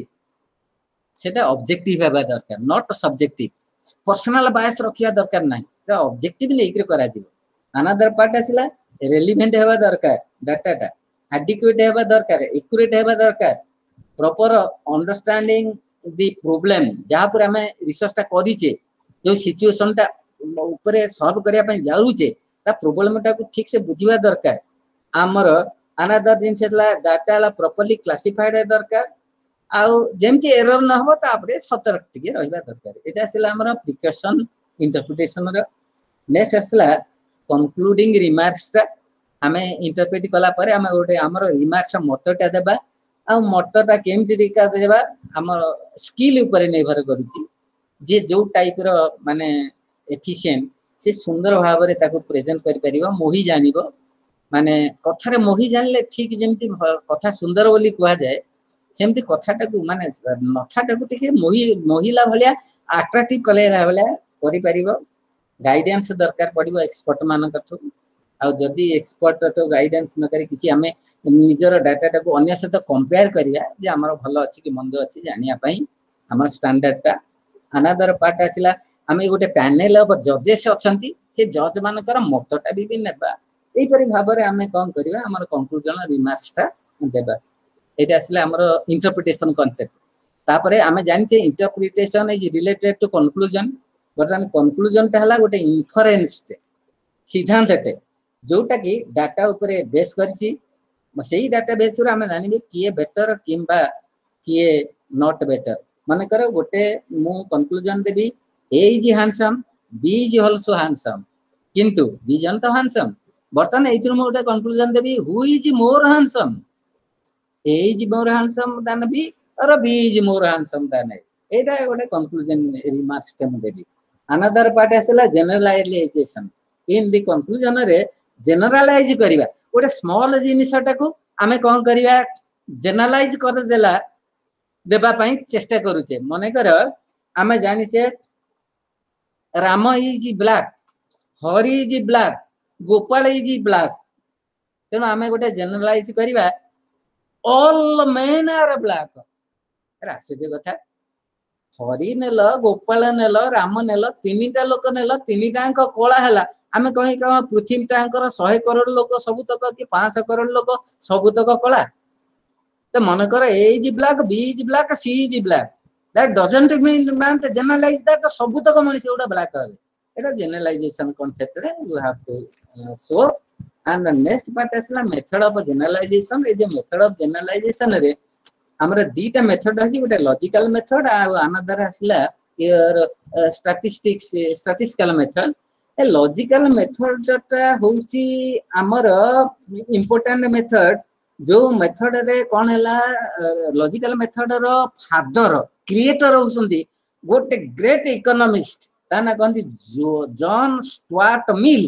सेटा ऑब्जेक्टिव हेबा दरकार नॉट सब्जेक्टिव पर्सनल बायस रखिया दरकार नाही एटा ऑब्जेक्टिव लेकर करा जीव अनदर पार्ट आसिला रेलेवेंट हेबा दरकार डाटाटा एडिक्वेट हेबा दरकार एक्यूरेट हेबा दरकार प्रॉपर अंडरस्टैंडिंग द प्रॉब्लम जहां पर हमें रिसर्च ता करिचे जो सिचुएशन ता ऊपर सॉल्व करिया पई जाउचे ता प्रॉब्लम ता को ठीक से बुझिबा दरकार हमर अनदर दिन सेला डाटा ला प्रॉपर्ली क्लासिफाइड है दरकार आउ जेमति एरर न हो तापरे सतर्क टिके रहिबा दरकार एटा सिला हमर प्रिकॉशन इंटरप्रिटेशन रो नेक्स्ट असला कंक्लूडिंग रिमार्क्स ता हमें इंटरप्रेट कला परे हम गोटे हमर रिमार्क्स मतटा देबा आ मतटा केमति दिका देबा हमर स्किल ऊपर निर्भर करूची जे जो टाइप रो माने एफिशिएंट से सुंदर भाव रे ताको प्रेजेंट करि परिबो मोही जानिबो माने कथारे मोही जानले ठीक जेमति कथा सुंदर बोली कुआ जाए सेमति कथाटा को माने नथाटा को ठीक मोही मोहिला भलिया अट्रैक्टिव कलेला भलिया करि परिबो गाइडेंस दरकार पड़िबो एक्सपर्ट मान कथु आ जदी एक्सपर्ट तो गाइडेंस न करी किछि हमें निजर डाटा को अन्य से तो कंपेयर करिया जे हमर भलो अछि कि मंद अछि जानिया पई हमर स्टैंडर्ड ता अनदर पार्ट आसिला हमें गोटे पैनल ऑफ जजेस अछंती से जज मानकर मतटा भी भी नेबा एई परि भाबरे हमें कोन करिवा हमर कंक्लूजन रिमार्क्स ता देबा एटा आसिला हमर इंटरप्रिटेशन कांसेप्ट तापरे हमें जानिचे interpretation is related to conclusion बर्तन कंक्लूजन ता हला गोटे इन्फरेंस सिद्धांतटे जोटा कि डाटा ऊपर बेस करसी सेही डाटा बेस रे हमें जानिबे किए बेटर किंबा किए नॉट बेटर माने करो गोटे मु कंक्लूजन देबी A is handsome B is also handsome किंतु बी जन तो हैंडसम बर्तन एथुर मु गोटे कंक्लूजन देबी who is more handsome A is more handsome than B or B is more handsome than A. Eta gote conclusion remarks te mu debi. Another part asila generalization. In the conclusion re generalize kariba. Gote small jinisa taku ame kon kariba generalize कर देला देबा पई चेष्टा करूचे मने कर आमे जानि से Ram is black Hari is black Gopal is black तेणु आमे गोटे जनरलाइज करिबा ऑल मेन आर ब्लैक आश्चर्य कथा हरि नेल गोपाल नेल राम नेल तीनटा लोक नेल तीनटा कला हैला आमे कहि कह पृथ्वी टांकर सौ करोड़ लोक सबुतक कि पाँच सौ करोड़ लोक सबुतक कला तो मन कर A is black, B is black, C is black. That doesn't mean man to generalize that the सबुतक मनुष्य उडा black है. It is generalization concept रे you have to uh, show. And the next part is la method of generalization. is a method of generalization रे हमरा दीटा method अछि गोटे logical method आ another आसला your uh, statistics uh, statistical method. A logical method टा होउची हमर important method जो मेथड रे कोन हैला लॉजिकल मेथड रो फादर क्रिएटर होसंदी गोटे ग्रेट इकोनॉमिस्ट ताना कहंदी John Stuart Mill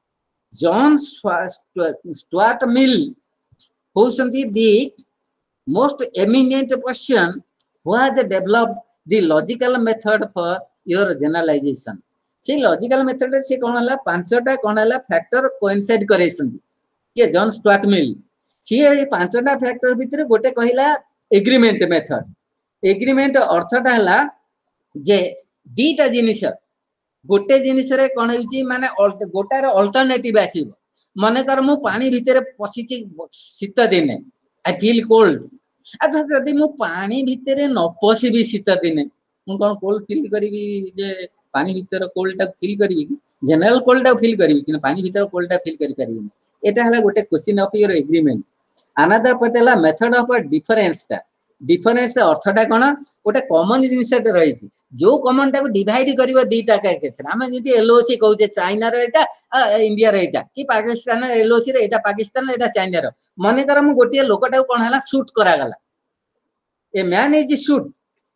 John Stuart Mill होसंदी the most eminent person who has developed the logical method for your generalisation से लॉजिकल मेथड से कोन हैला पांचटा कोन हैला फैक्टर कोइंसाइड करेसंदी के जॉन स्टुअर्ट मिल सी पांचटा फैक्टर भितर गोटे कहिला एग्रीमेंट मेथड एग्रीमेंट अर्थटा हला जे दीटा जिनिस गोटे जिनिस रे कोन होची माने गोटा रे अल्टरनेटिव आसीबो माने कर मु पानी भितर पसिची शीत दिने आई फील कोल्ड अच्छा जदी मु पानी भितर न पसिबी शीत दिने मु कोन कोल्ड फील करबी जे पानी भितर कोल्ड टा फील करबी जनरल कोल्ड टा फील करबी कि पानी भितर कोल्ड टा फील करि परबी एटा हला गोटे question of your agreement another पटेला मेथड ऑफ डिफरेंस टा डिफरेंस अर्थटा कोन गोटे कॉमन जिनिसटे रही जो कॉमन टा को डिवाइड करिवो दीटा का केस हम जति एलओसी कहूचे चाइना रो एटा इंडिया रो एटा कि पाकिस्तान रो एलओसी रो एटा पाकिस्तान रो एटा चाइना रो माने कर हम गोटे लोकटा कोन हला शूट करा गला ए मैन इज शूट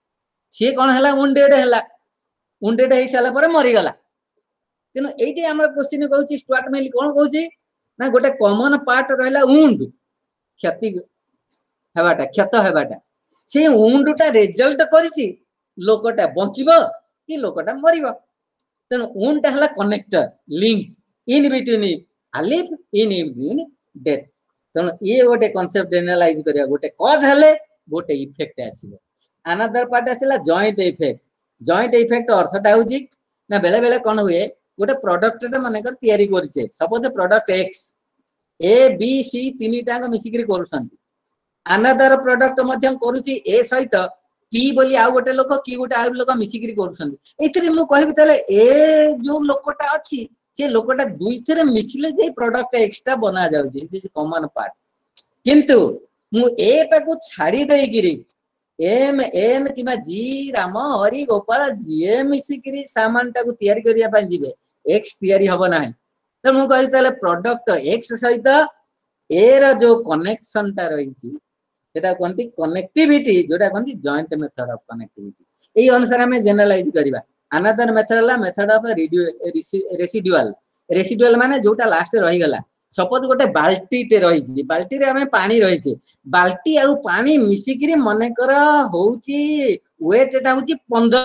से कोन हला वुंडेड हला वुंडेड हे साला पर मरि गला तेनो एठी हमर क्वेश्चन कहूची स्टुअर्ट मिल कोन कहूची ना गोटे कॉमन पार्ट रहला वुंड क्षति हेबाटा क्षत हेबाटा से वुंडटा रिजल्ट करिछि लोकटा बंचिबो कि लोकटा मरिबो तेन वुंडटा हला कनेक्टर लिंक इन बिटवीन अलिफ इन इन डेथ तेन ये गोटे कांसेप्ट एनालाइज करिया गोटे कॉज हले गोटे इफेक्ट आसीबो अनदर पार्ट आसीला जॉइंट इफेक्ट जॉइंट इफेक्ट अर्थटा होजी ना बेले बेले कोन हुए गोटे प्रोडक्ट टा माने कर तयारी करछे suppose product X A B C तीन टांग मिसिकरी करूछंती अनदर प्रोडक्ट मध्यम करूची ए सहित पी बोली आ गोटे लोक की गोटे आ लोक मिसिकरी करूछंती एथरे मु कहबी तले ए जो लोकटा अछि से लोकटा दुई थरे मिसिले जे प्रोडक्ट एक्स्ट्रा बना जाउची दिस कॉमन पार्ट किंतु मु ए टाको छाडी देई गिरी एम एन किबा जी राम हरि गोपाल जी मिसिकरी सामान टाको तयारी करिया पय जिवे एक्स तयारी हबो नाही तो मु कहबी तले प्रोडक्ट एक्स सहित ए रा जो कनेक्शन ता रहिची सेटा कोनती कनेक्टिविटी जोटा कोनती जॉइंट मेथड ऑफ कनेक्टिविटी एई अनुसार हमें जनरलाइज करिबा अनदर मेथड ला मेथड ऑफ रेसिडुअल रेसिडुअल माने जोटा लास्ट रहि गला सपोज गोटे बाल्टी टे रहिची बाल्टी रे हमें पानी रहिची बाल्टी आ पानी मिसिकरी मने कर होउची वेट टा होउची पंद्रह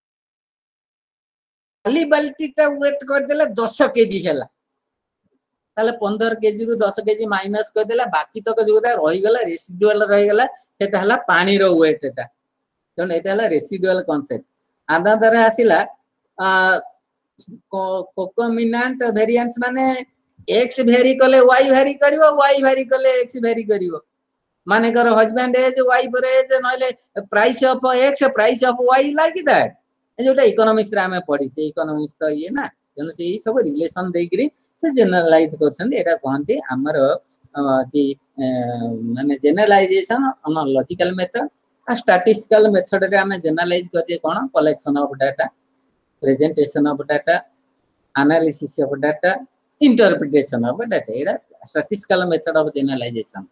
खाली बाल्टी टा वेट कर देला दस केजी हैला ताले पंद्रह केजी रु दस केजी माइनस कर देला बाकी तक जोटा रहि गला रेसिडुअल रहि गला सेटा हला पानी रो वेट टा तने एटा हला रेसिडुअल कांसेप्ट अनदर आसिला कोकोमिनेंट वेरिएंस माने एक्स वेरी कले वाई वेरी करिवो वाई वेरी कले एक्स वेरी करिवो माने कर हस्बैंड एज वाइफ रे एज नले price of X price of Y like that जोटा इकोनॉमिक्स रे हमें पढी से इकोनॉमिक्स तो ये ना जनो से सब रिलेशन देगिरी से जनरलाइज करछन एटा कहंती हमर कि माने जनरलाइजेशन ऑन लॉजिकल मेथड आ स्टैटिस्टिकल मेथड रे हमें जनरलाइज करते कोन collection of data presentation of data analysis of data interpretation of data एटा statistical method of generalisation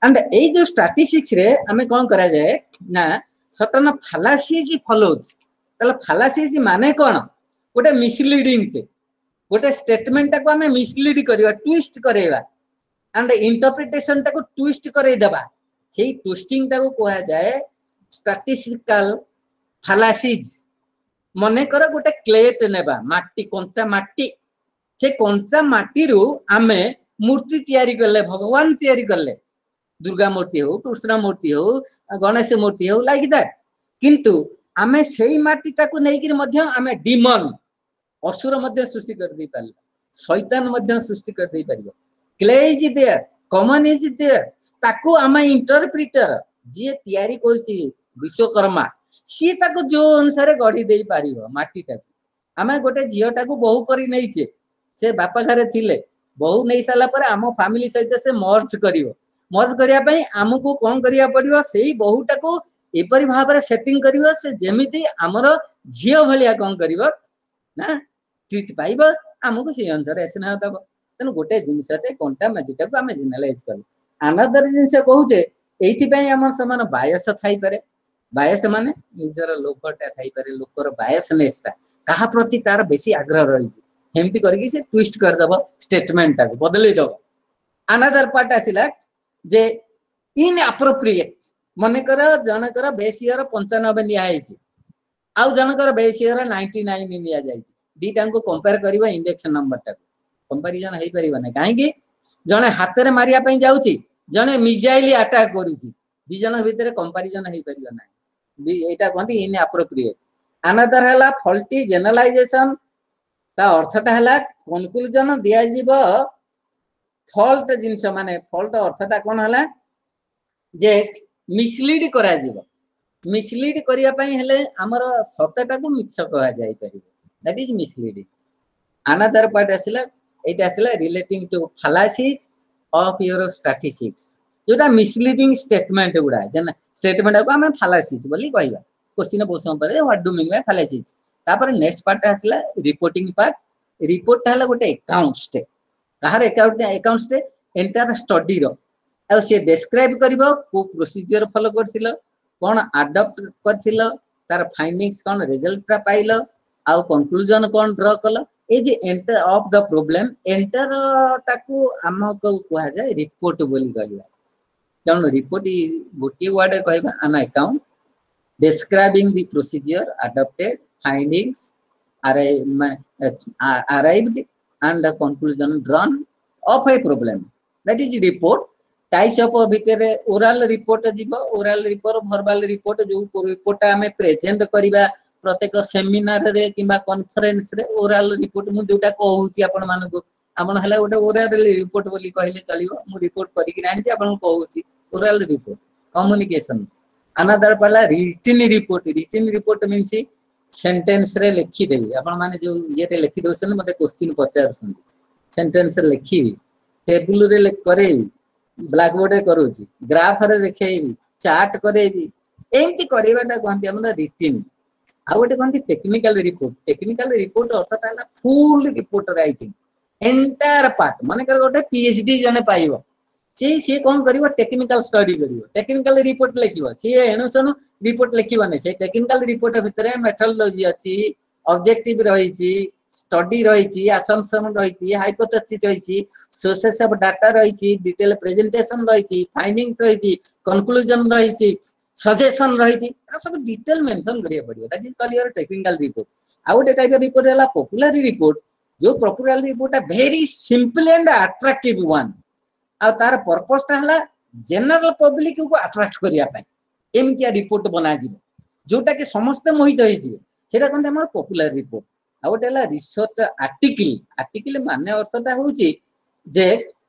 and ए जो स्टैटिस्टिक्स रे हमें कौन करा जाए ना सर्टेन फालासीज फॉलोज तले फालासीज माने कौन गोटे मिसलीडिंग टे गोटे स्टेटमेंट को हमें मिसलीड करवा ट्विस्ट करेवा एंड इंटरप्रिटेशन टाको ट्विस्ट करे देबा सेही ट्विस्टिंग टाको कहा जाए स्टैटिस्टिकल फालासीज मने कर गोटे क्लेट नेबा माटी कंचा माटी से कंचा माटी रु आमे मूर्ति तैयारी करले भगवान तैयारी करले दुर्गा मूर्ति हो कृष्ण मूर्ति हो गणेश मूर्ति हो लाइक दैट किंतु आमे सेही माटी टाको नै कि मध्य आमे डीमन असुर मध्य सृष्टि कर दी पाल शैतान मध्य सृष्टि कर दी परिबो क्ले is there common is there ताको आमे इंटरप्रिटर जे तैयारी करछि विश्वकर्मा सी ताको जो अनुसार गढ़ी दे पारिबो माटी टाको आमे गोटे जियो टाको बहु करी नै छे से बापा घरे थिले बहु नै साला पर आम फैमिली सहित से मर्ज करिवो मर्ज करिया पई हमकु कोन करिया पड़िबो सेही बहु टाको एपरि भाव रे सेटिंग करिवो से जेमिति हमरो जियो भलिया कोन करिवो ना ट्रीट पाइबो हमकु से अनुसार एसना दबो तनु गोटे जिनसते कोनटा मैजिक को आमे जनरलाइज करू अनदर जिनस कहू जे एथि पई हमर समान बायस थाई पारे बायस माने निजर लोकटा थाई पारे लोकर बायसनेस ता कहा प्रति तार बेसी आग्रह रही हेमती करके से ट्विस्ट कर दबो स्टेटमेंट ता बदले दबो अनदर पार्ट आसिला जे इन एप्रोप्रिएट मने कर जन कर बेसियर पंचानबे निया आइछि आउ जन कर बेसियर निन्यानवे निया जाइछि दीटा को कंपेयर करबो इंडेक्स नंबर ता कंपैरिजन हेई परिबो नै काहे कि जने हाथ रे मारिया पई जाउछि जने मिसाइल अटैक करूछि दी जन भीतर कंपैरिजन हेई परिबो नै एटा कहंती इन एप्रोप्रिएट अनदर हला फॉल्टी जनरलाइजेशन ता अर्थटा हला कंक्लूजन दिया जीवो फॉल्ट जिंस माने फॉल्ट अर्थटा कोन हला जे मिसलीड करा जीवो मिसलीड करिया पई हेले हमर सत्यटा को मिछ कहा जाई परिबो that is misleading another part आसिला एटा आसिला relating to fallacies of your statistics जोटा मिसलीडिंग स्टेटमेंट गुडा जन स्टेटमेंट को हम फालासीज बोली कहबा क्वेश्चन पोषण पर what do mean by fallacies तापर नेक्स्ट पार्ट आसिला रिपोर्टिंग पार्ट रिपोर्ट हला गोटे अकाउंट स्टे कहार अकाउंट अकाउंट स्टे एंटायर स्टडी रो आ से डिस्क्राइब करबो को प्रोसीजर फॉलो करथिलो कोन अडॉप्ट करथिलो तार फाइंडिंग्स कोन रिजल्ट पाइलो आ कंक्लूजन कोन ड्रा कलो ए जे enter of the problem enter टाकू हमको कहा जाय रिपोर्ट बोली कहबा जन रिपोर्ट गोटे वर्ड कहबा an account describing the procedure adopted findings arrived and the conclusion drawn of a problem that is report types of भितर oral report जीवो oral report verbal report जो रिपोर्ट हमें प्रेजेंट करिबा प्रत्येक सेमिनार रे किबा कॉन्फ्रेंस रे oral report मु जोटा कहूची आपण मानको आपण हला गोटे oral report बोली कहले चलिबो मु रिपोर्ट करि कि नानी आपण कहूची oral report communication अनदर पहला written report written report means sentence रे लिखि देबी आपण माने जो ये रे लिखि दोसन मते क्वेश्चन पचार सुन सेंटेंस रे लिखि टेबल रे लिख करे ब्लैक बोर्ड रे करूची ग्राफ रे देखेबी चार्ट करेबी एमती करिवाटा कहंती हमर रिटन आ गोटे कहंती टेक्निकल रिपोर्ट टेक्निकल रिपोर्ट अर्थात हला full report writing entire part माने कर गोटे पीएचडी जने पाइबो से से कोन करिवो टेक्निकल स्टडी करिवो टेक्निकल रिपोर्ट लिखिवो से एनुसनु रिपोर्ट लिखिवो नै से टेक्निकल रिपोर्ट भितरे मेथोडोलॉजी अछि ऑब्जेक्टिव रहिछि स्टडी रहिछि असम्पशन रहिछि हाइपोथेसिस रहिछि सोर्सेस ऑफ डाटा रहिछि डिटेल प्रेजेंटेशन रहिछि फाइंडिंग्स रहिछि कंक्लूजन रहिछि सजेशन रहिछि सब डिटेल मेंशन करिया पड़ियो that is called your technical report आ गोटे टाइप रिपोर्ट हला पॉपुलर रिपोर्ट जो पॉपुलर रिपोर्ट है very simple and attractive one आ तार पर्पस ता हला जनरल पब्लिक को अट्रैक्ट करिया पय एमकिया रिपोर्ट बना जिवो जोटा के समस्त मोहित होई जिवो सेटा कोन हमर पॉपुलर रिपोर्ट आ गोटेला रिसर्च आर्टिकल आर्टिकल माने अर्थटा होची जे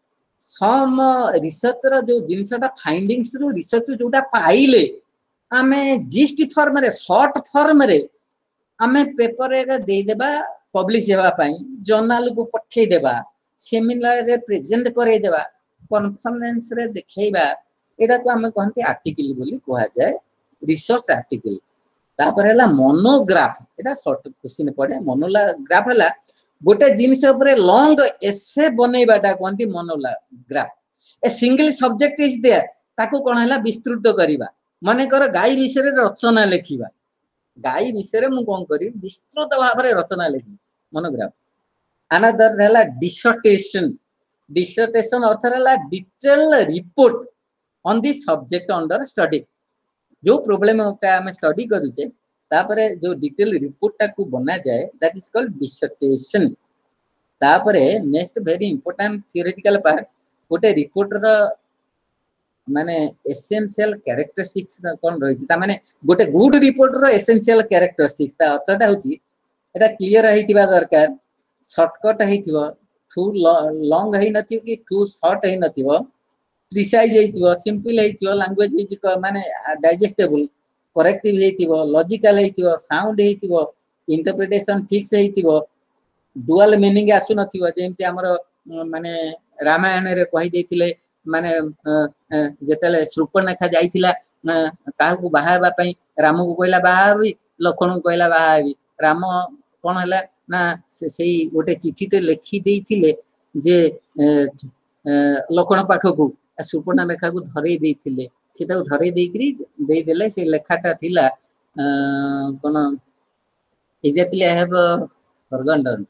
सम रिसर्च रो जो जिंसटा फाइंडिंग्स रो रिसर्च जोटा पाइले आमे जिस्ट फॉर्म रे शॉर्ट फॉर्म रे आमे पेपर रे दे देबा पब्लिश हेबा पई जर्नल को पठे देबा सेमिनार रे प्रेजेंट करे देबा कॉन्फ्रेंस रे देखैबा एटा को हम कहंती आर्टिकल बोली कहा जाय रिसर्च आर्टिकल तापर हला मोनोग्राफ एटा शॉर्ट क्वेश्चन पड़े मोनोग्राफ हला गोटे जिनिस ऊपर लॉन्ग एसे बनेबाटा कहंती monograph a single subject is there ताको कोन हला विस्तृत करिबा माने कर गाई विषय रे रचना लिखिबा गाई विषय रे मु कोन करी विस्तृत भाव रे रचना लिखि मोनोग्राफ अनदर हला डिसर्टेशन डिसर्टेशन अर्थ हला detail report on the subject under study जो प्रॉब्लम होता हम स्टडी करू छे तापरे जो डिटेल रिपोर्ट ता को बना जाए दैट इज कॉल्ड डिसर्टेशन तापरे next very important theoretical part गोटे रिपोर्ट रो माने एसेंशियल कैरेक्टरिस्टिक्स कोन रही ता माने गोटे गुड रिपोर्ट रो एसेंशियल कैरेक्टरिस्टिक्स ता अर्थटा होची एटा क्लियर रहितिबा दरकार शॉर्टकट हेतिबो टू लॉन्ग हेइ नथि कि टू शॉर्ट हेइ नथिबो प्रिसाइज हेतिबो सिंपल हेतिबो लैंग्वेज इज माने डाइजेस्टेबल करेक्टिव हेतिबो लॉजिकल हेतिबो साउंड हेतिबो इंटरप्रिटेशन ठीक से हेतिबो डुअल मीनिंग आसु नथिबो जेमति हमर माने रामायण रे कहि देथिले माने जेतले श्रुपणखा जाइथिला काहू को बाहाबा पई राम को कहला बाहाबी लखन को कहला बाहाबी राम कोन हला ना से सेई गोटे चिठीते लिखि देथिले जे लखन पाखकू श्रुपणखा को धरै देथिले सेटा को धरै देकरी दे देले से लेखाटा थिला कोन एक्जेक्टली आई हैव फॉरगॉटन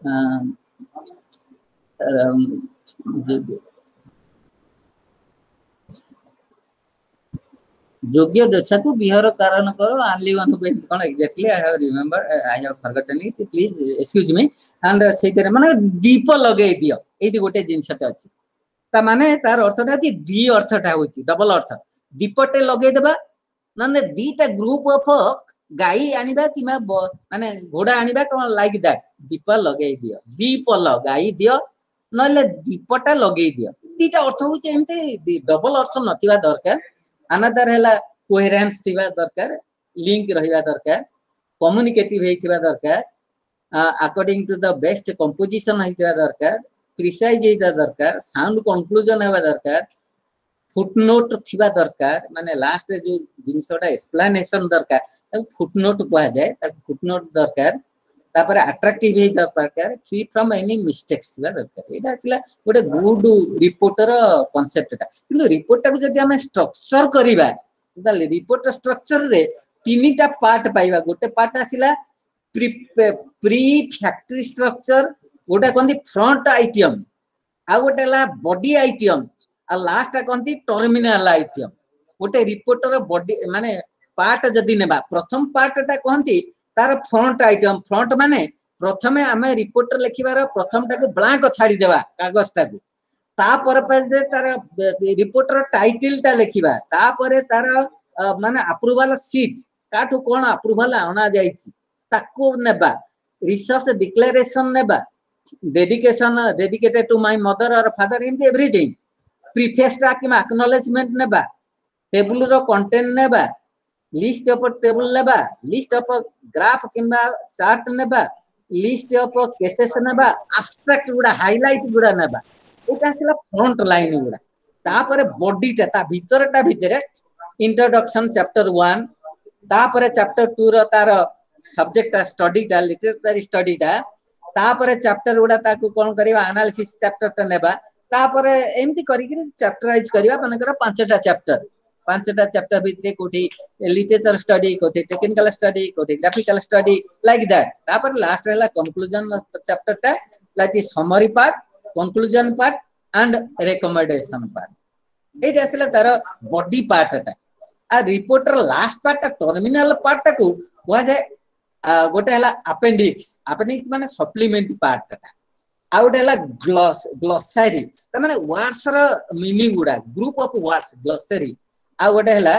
योग्य दशा को बिहार कारण करो आली वन को कोन exactly I have remember I have forgotten it please excuse me and से तेरे माने दीप लगे दियो एठी गोटे जिंसटा अछि ता माने तार अर्थटा कि दी अर्थटा होची डबल अर्थ दीपटे लगे देबा नने दीटा ग्रुप ऑफ गाई आनिबा किमा माने घोड़ा आनिबा कोन लाइक दैट दीप लगे दियो दीप लगाई दियो नले दीपटा लगे दियो दीटा अर्थ होची एमते डबल अर्थ नथिबा दरकार अनदर हला कोहेरेंस थिबा दरकार लिंक रहिबा दरकार कम्युनिकेटिव हेतिबा दरकार according to the best composition हेतिबा दरकार प्रिसाइज हेतिबा दरकार साउंड कंक्लूजन हेबा दरकार फुटनोट थिबा दरकार माने लास्ट जो जिंसटा एक्सप्लेनेशन दरकार फुटनोट कहा जाए ताक फुटनोट दरकार तापर अट्रैक्टिव हे दरकार फ्री फ्रॉम एनी मिस्टेक्स थिबा दरकार एटा आसिला गोटे गुड रिपोर्टर कांसेप्टटा किंतु रिपोर्ट को जदि हम स्ट्रक्चर करिबा ताले रिपोर्ट स्ट्रक्चर रे तीनटा पार्ट पाइबा गोटे पार्ट आसिला प्री प्री फैक्टरी स्ट्रक्चर गोटे कोन फ्रंट आइटम आ गोटे ला बॉडी आइटम आ लास्ट कोन टर्मिनल आइटम गोटे रिपोर्टर बॉडी माने पार्ट जदि नेबा प्रथम पार्टटा कोनती तार फ्रंट आइटम फ्रंट माने प्रथमे आमे रिपोर्टर लिखिबार प्रथम टाको ब्लैंक छाडी देबा कागज टाको ता पर पेज रे तार रिपोर्टर टाइटल ता लिखिबा ता परे तार माने अप्रूवल सीट काठो कोन अप्रूवल आना जाईची ताको नेबा रिसर्च डिक्लेरेशन नेबा dedication dedicated to my mother और फादर इन एवरीथिंग प्रीफेस टा कि एक्नॉलेजमेंट नेबा टेबल रो कंटेंट नेबा लिस्ट ऑफ टेबल नेबा लिस्ट ऑफ ग्राफ किंबा चार्ट नेबा लिस्ट ऑफ केसेस नेबा एब्स्ट्रैक्ट गुडा हाइलाइट गुडा नेबा ओटा छला फ्रंट लाइन गुडा ता परे बॉडी टा ता भीतर टा भीतर इंट्रोडक्शन चैप्टर वन ता परे चैप्टर टू रो तार सब्जेक्ट स्टडी टा लिटरेचर स्टडी टा ता परे चैप्टर गुडा ताको कोन करबा एनालिसिस चैप्टर टा नेबा ता परे एमती करी कि चैप्टराइज करबा मानकर पांचटा चैप्टर पांचटा चैप्टर भितरे कोठी लिटरेचर स्टडी कोठी टेक्निकल स्टडी कोठी ग्राफिकल स्टडी लाइक दैट ता पर लास्ट रहला कंक्लूजन चैप्टर टा like summary part conclusion part and recommendation part एटा असले तार बॉडी पार्ट टा आ रिपोर्टर लास्ट पार्ट टर्मिनल पार्ट को कहा जाए गोटे हला अपेंडिक्स अपेंडिक्स माने सप्लीमेंट पार्ट टा आ गोटे हला ग्लॉस ग्लोसरी त माने वर्ड्स रो मीनिंग गुडा ग्रुप ऑफ वर्ड्स ग्लोसरी आ गोटे हला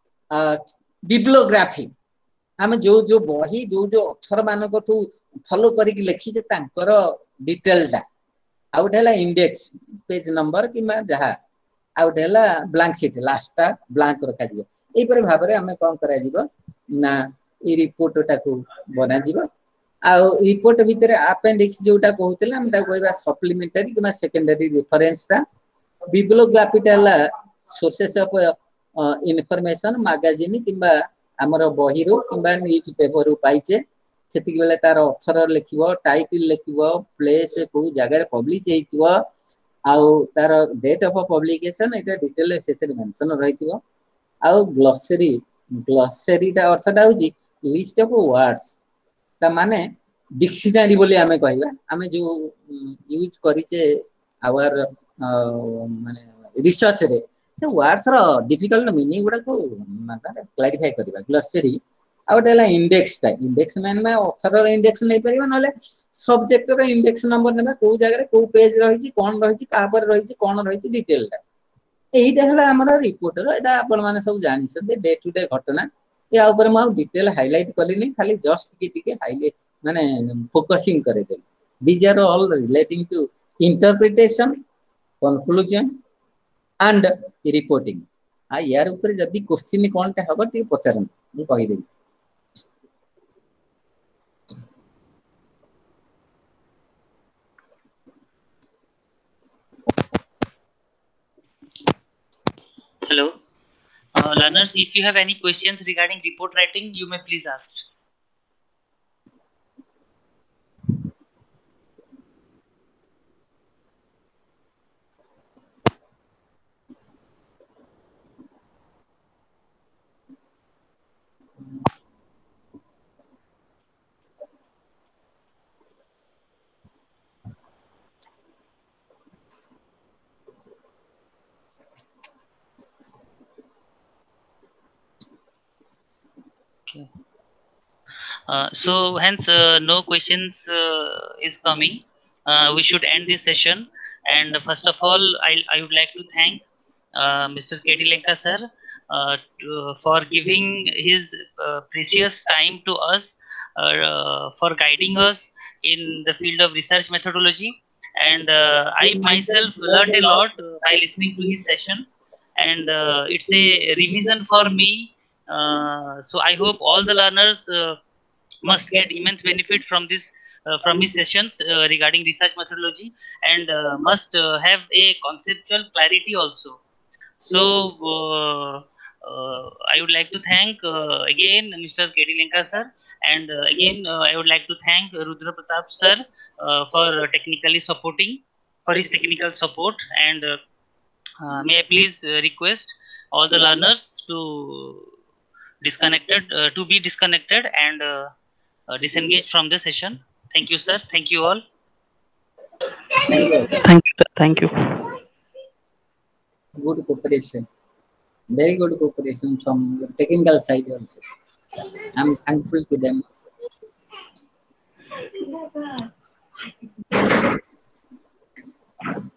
बिब्लियोग्राफी हम जो जो बही जो जो अक्षर मान को फॉलो करिक लिखि जे तांकर डिटेल टा आ गोटे हला इंडेक्स पेज नंबर किमा जहा आ गोटे हला ब्लैंक शीट लास्ट टा ब्लैंक रखा जिवो एई पर भाबरे हमें कोन करा जिवो ना ई रिपोर्ट टा को बना जिवो आ रिपोर्ट भीतर अपेंडिक्स जोटा कहउतला हम ता कहबा सप्लीमेंटरी किमा सेकेंडरी रेफरेंस टा बिब्लियोग्राफी टा हला सोर्सेस ऑफ इनफॉरमेशन मैगजीन किबा हमर बही रो किबा न्यूज पेपर रो पाइचे सेति बेले तार अक्षर लिखिबो टाइटल लिखिबो प्लेस को जगह रे पब्लिश हेइतिबो आउ तार डेट ऑफ पब्लिकेशन एटा डिटेल सेते मेंशन रहिथिबो आउ ग्लोसरी ग्लोसरी टा अर्थटा होची लिस्ट ऑफ वर्ड्स ता माने डिक्शनरी बोली आमे कहबा आमे जो यूज करिचे आवर माने रिसर्च रे से वर्ड्स रो डिफिकल्ट मीनिंग गुडा को माने क्लैरिफाई करबा ग्लोसरी आउटेला इंडेक्स टा इंडेक्स मैन में ऑथर रो इंडेक्स नै परिबा नले सब्जेक्ट रो इंडेक्स नंबर नेबा को जगह रे को पेज रहिछि कोन रहिछि का पर रहिछि कोन रहिछि डिटेल टा एइटा हला हमर रिपोर्टर एटा आपण माने सब जानि सते डे टू डे घटना या ऊपर म डिटेल हाइलाइट करलिनी खाली जस्ट की टिके हाइलाइट माने फोकसिंग करे दे these are all relating to interpretation conclusion and reporting आ यार ऊपर जदी क्वेश्चन कोनटा हबो टी पचारन मु कहि देबी Hello. Uh, learners, if you have any questions regarding report writing, you may please ask. Okay. Uh, so hence uh, no questions uh, is coming. Uh, we should end this session. And first of all, I, I would like to thank uh, Mister K T Lenka sir uh, to, for giving his uh, precious time to us, uh, for guiding us in the field of research methodology. And uh, I myself learned a lot uh, by listening to his session. And uh, it's a revision for me. Uh, so I hope all the learners uh, must get immense benefit from this uh, from his sessions uh, regarding research methodology, and uh, must uh, have a conceptual clarity also. So uh, uh, I would like to thank uh, again Mister K D Lenka sir, and uh, again uh, I would like to thank Rudra Pratap sir uh, for technically supporting for his technical support. And uh, uh, may I please uh, request all the learners to disconnected uh, to be disconnected and uh, uh, disengage from the session. Thank you, sir. Thank you all. Thank you. Thank you. Thank you. Good cooperation. Very good cooperation from the technical side also. I'm thankful to them.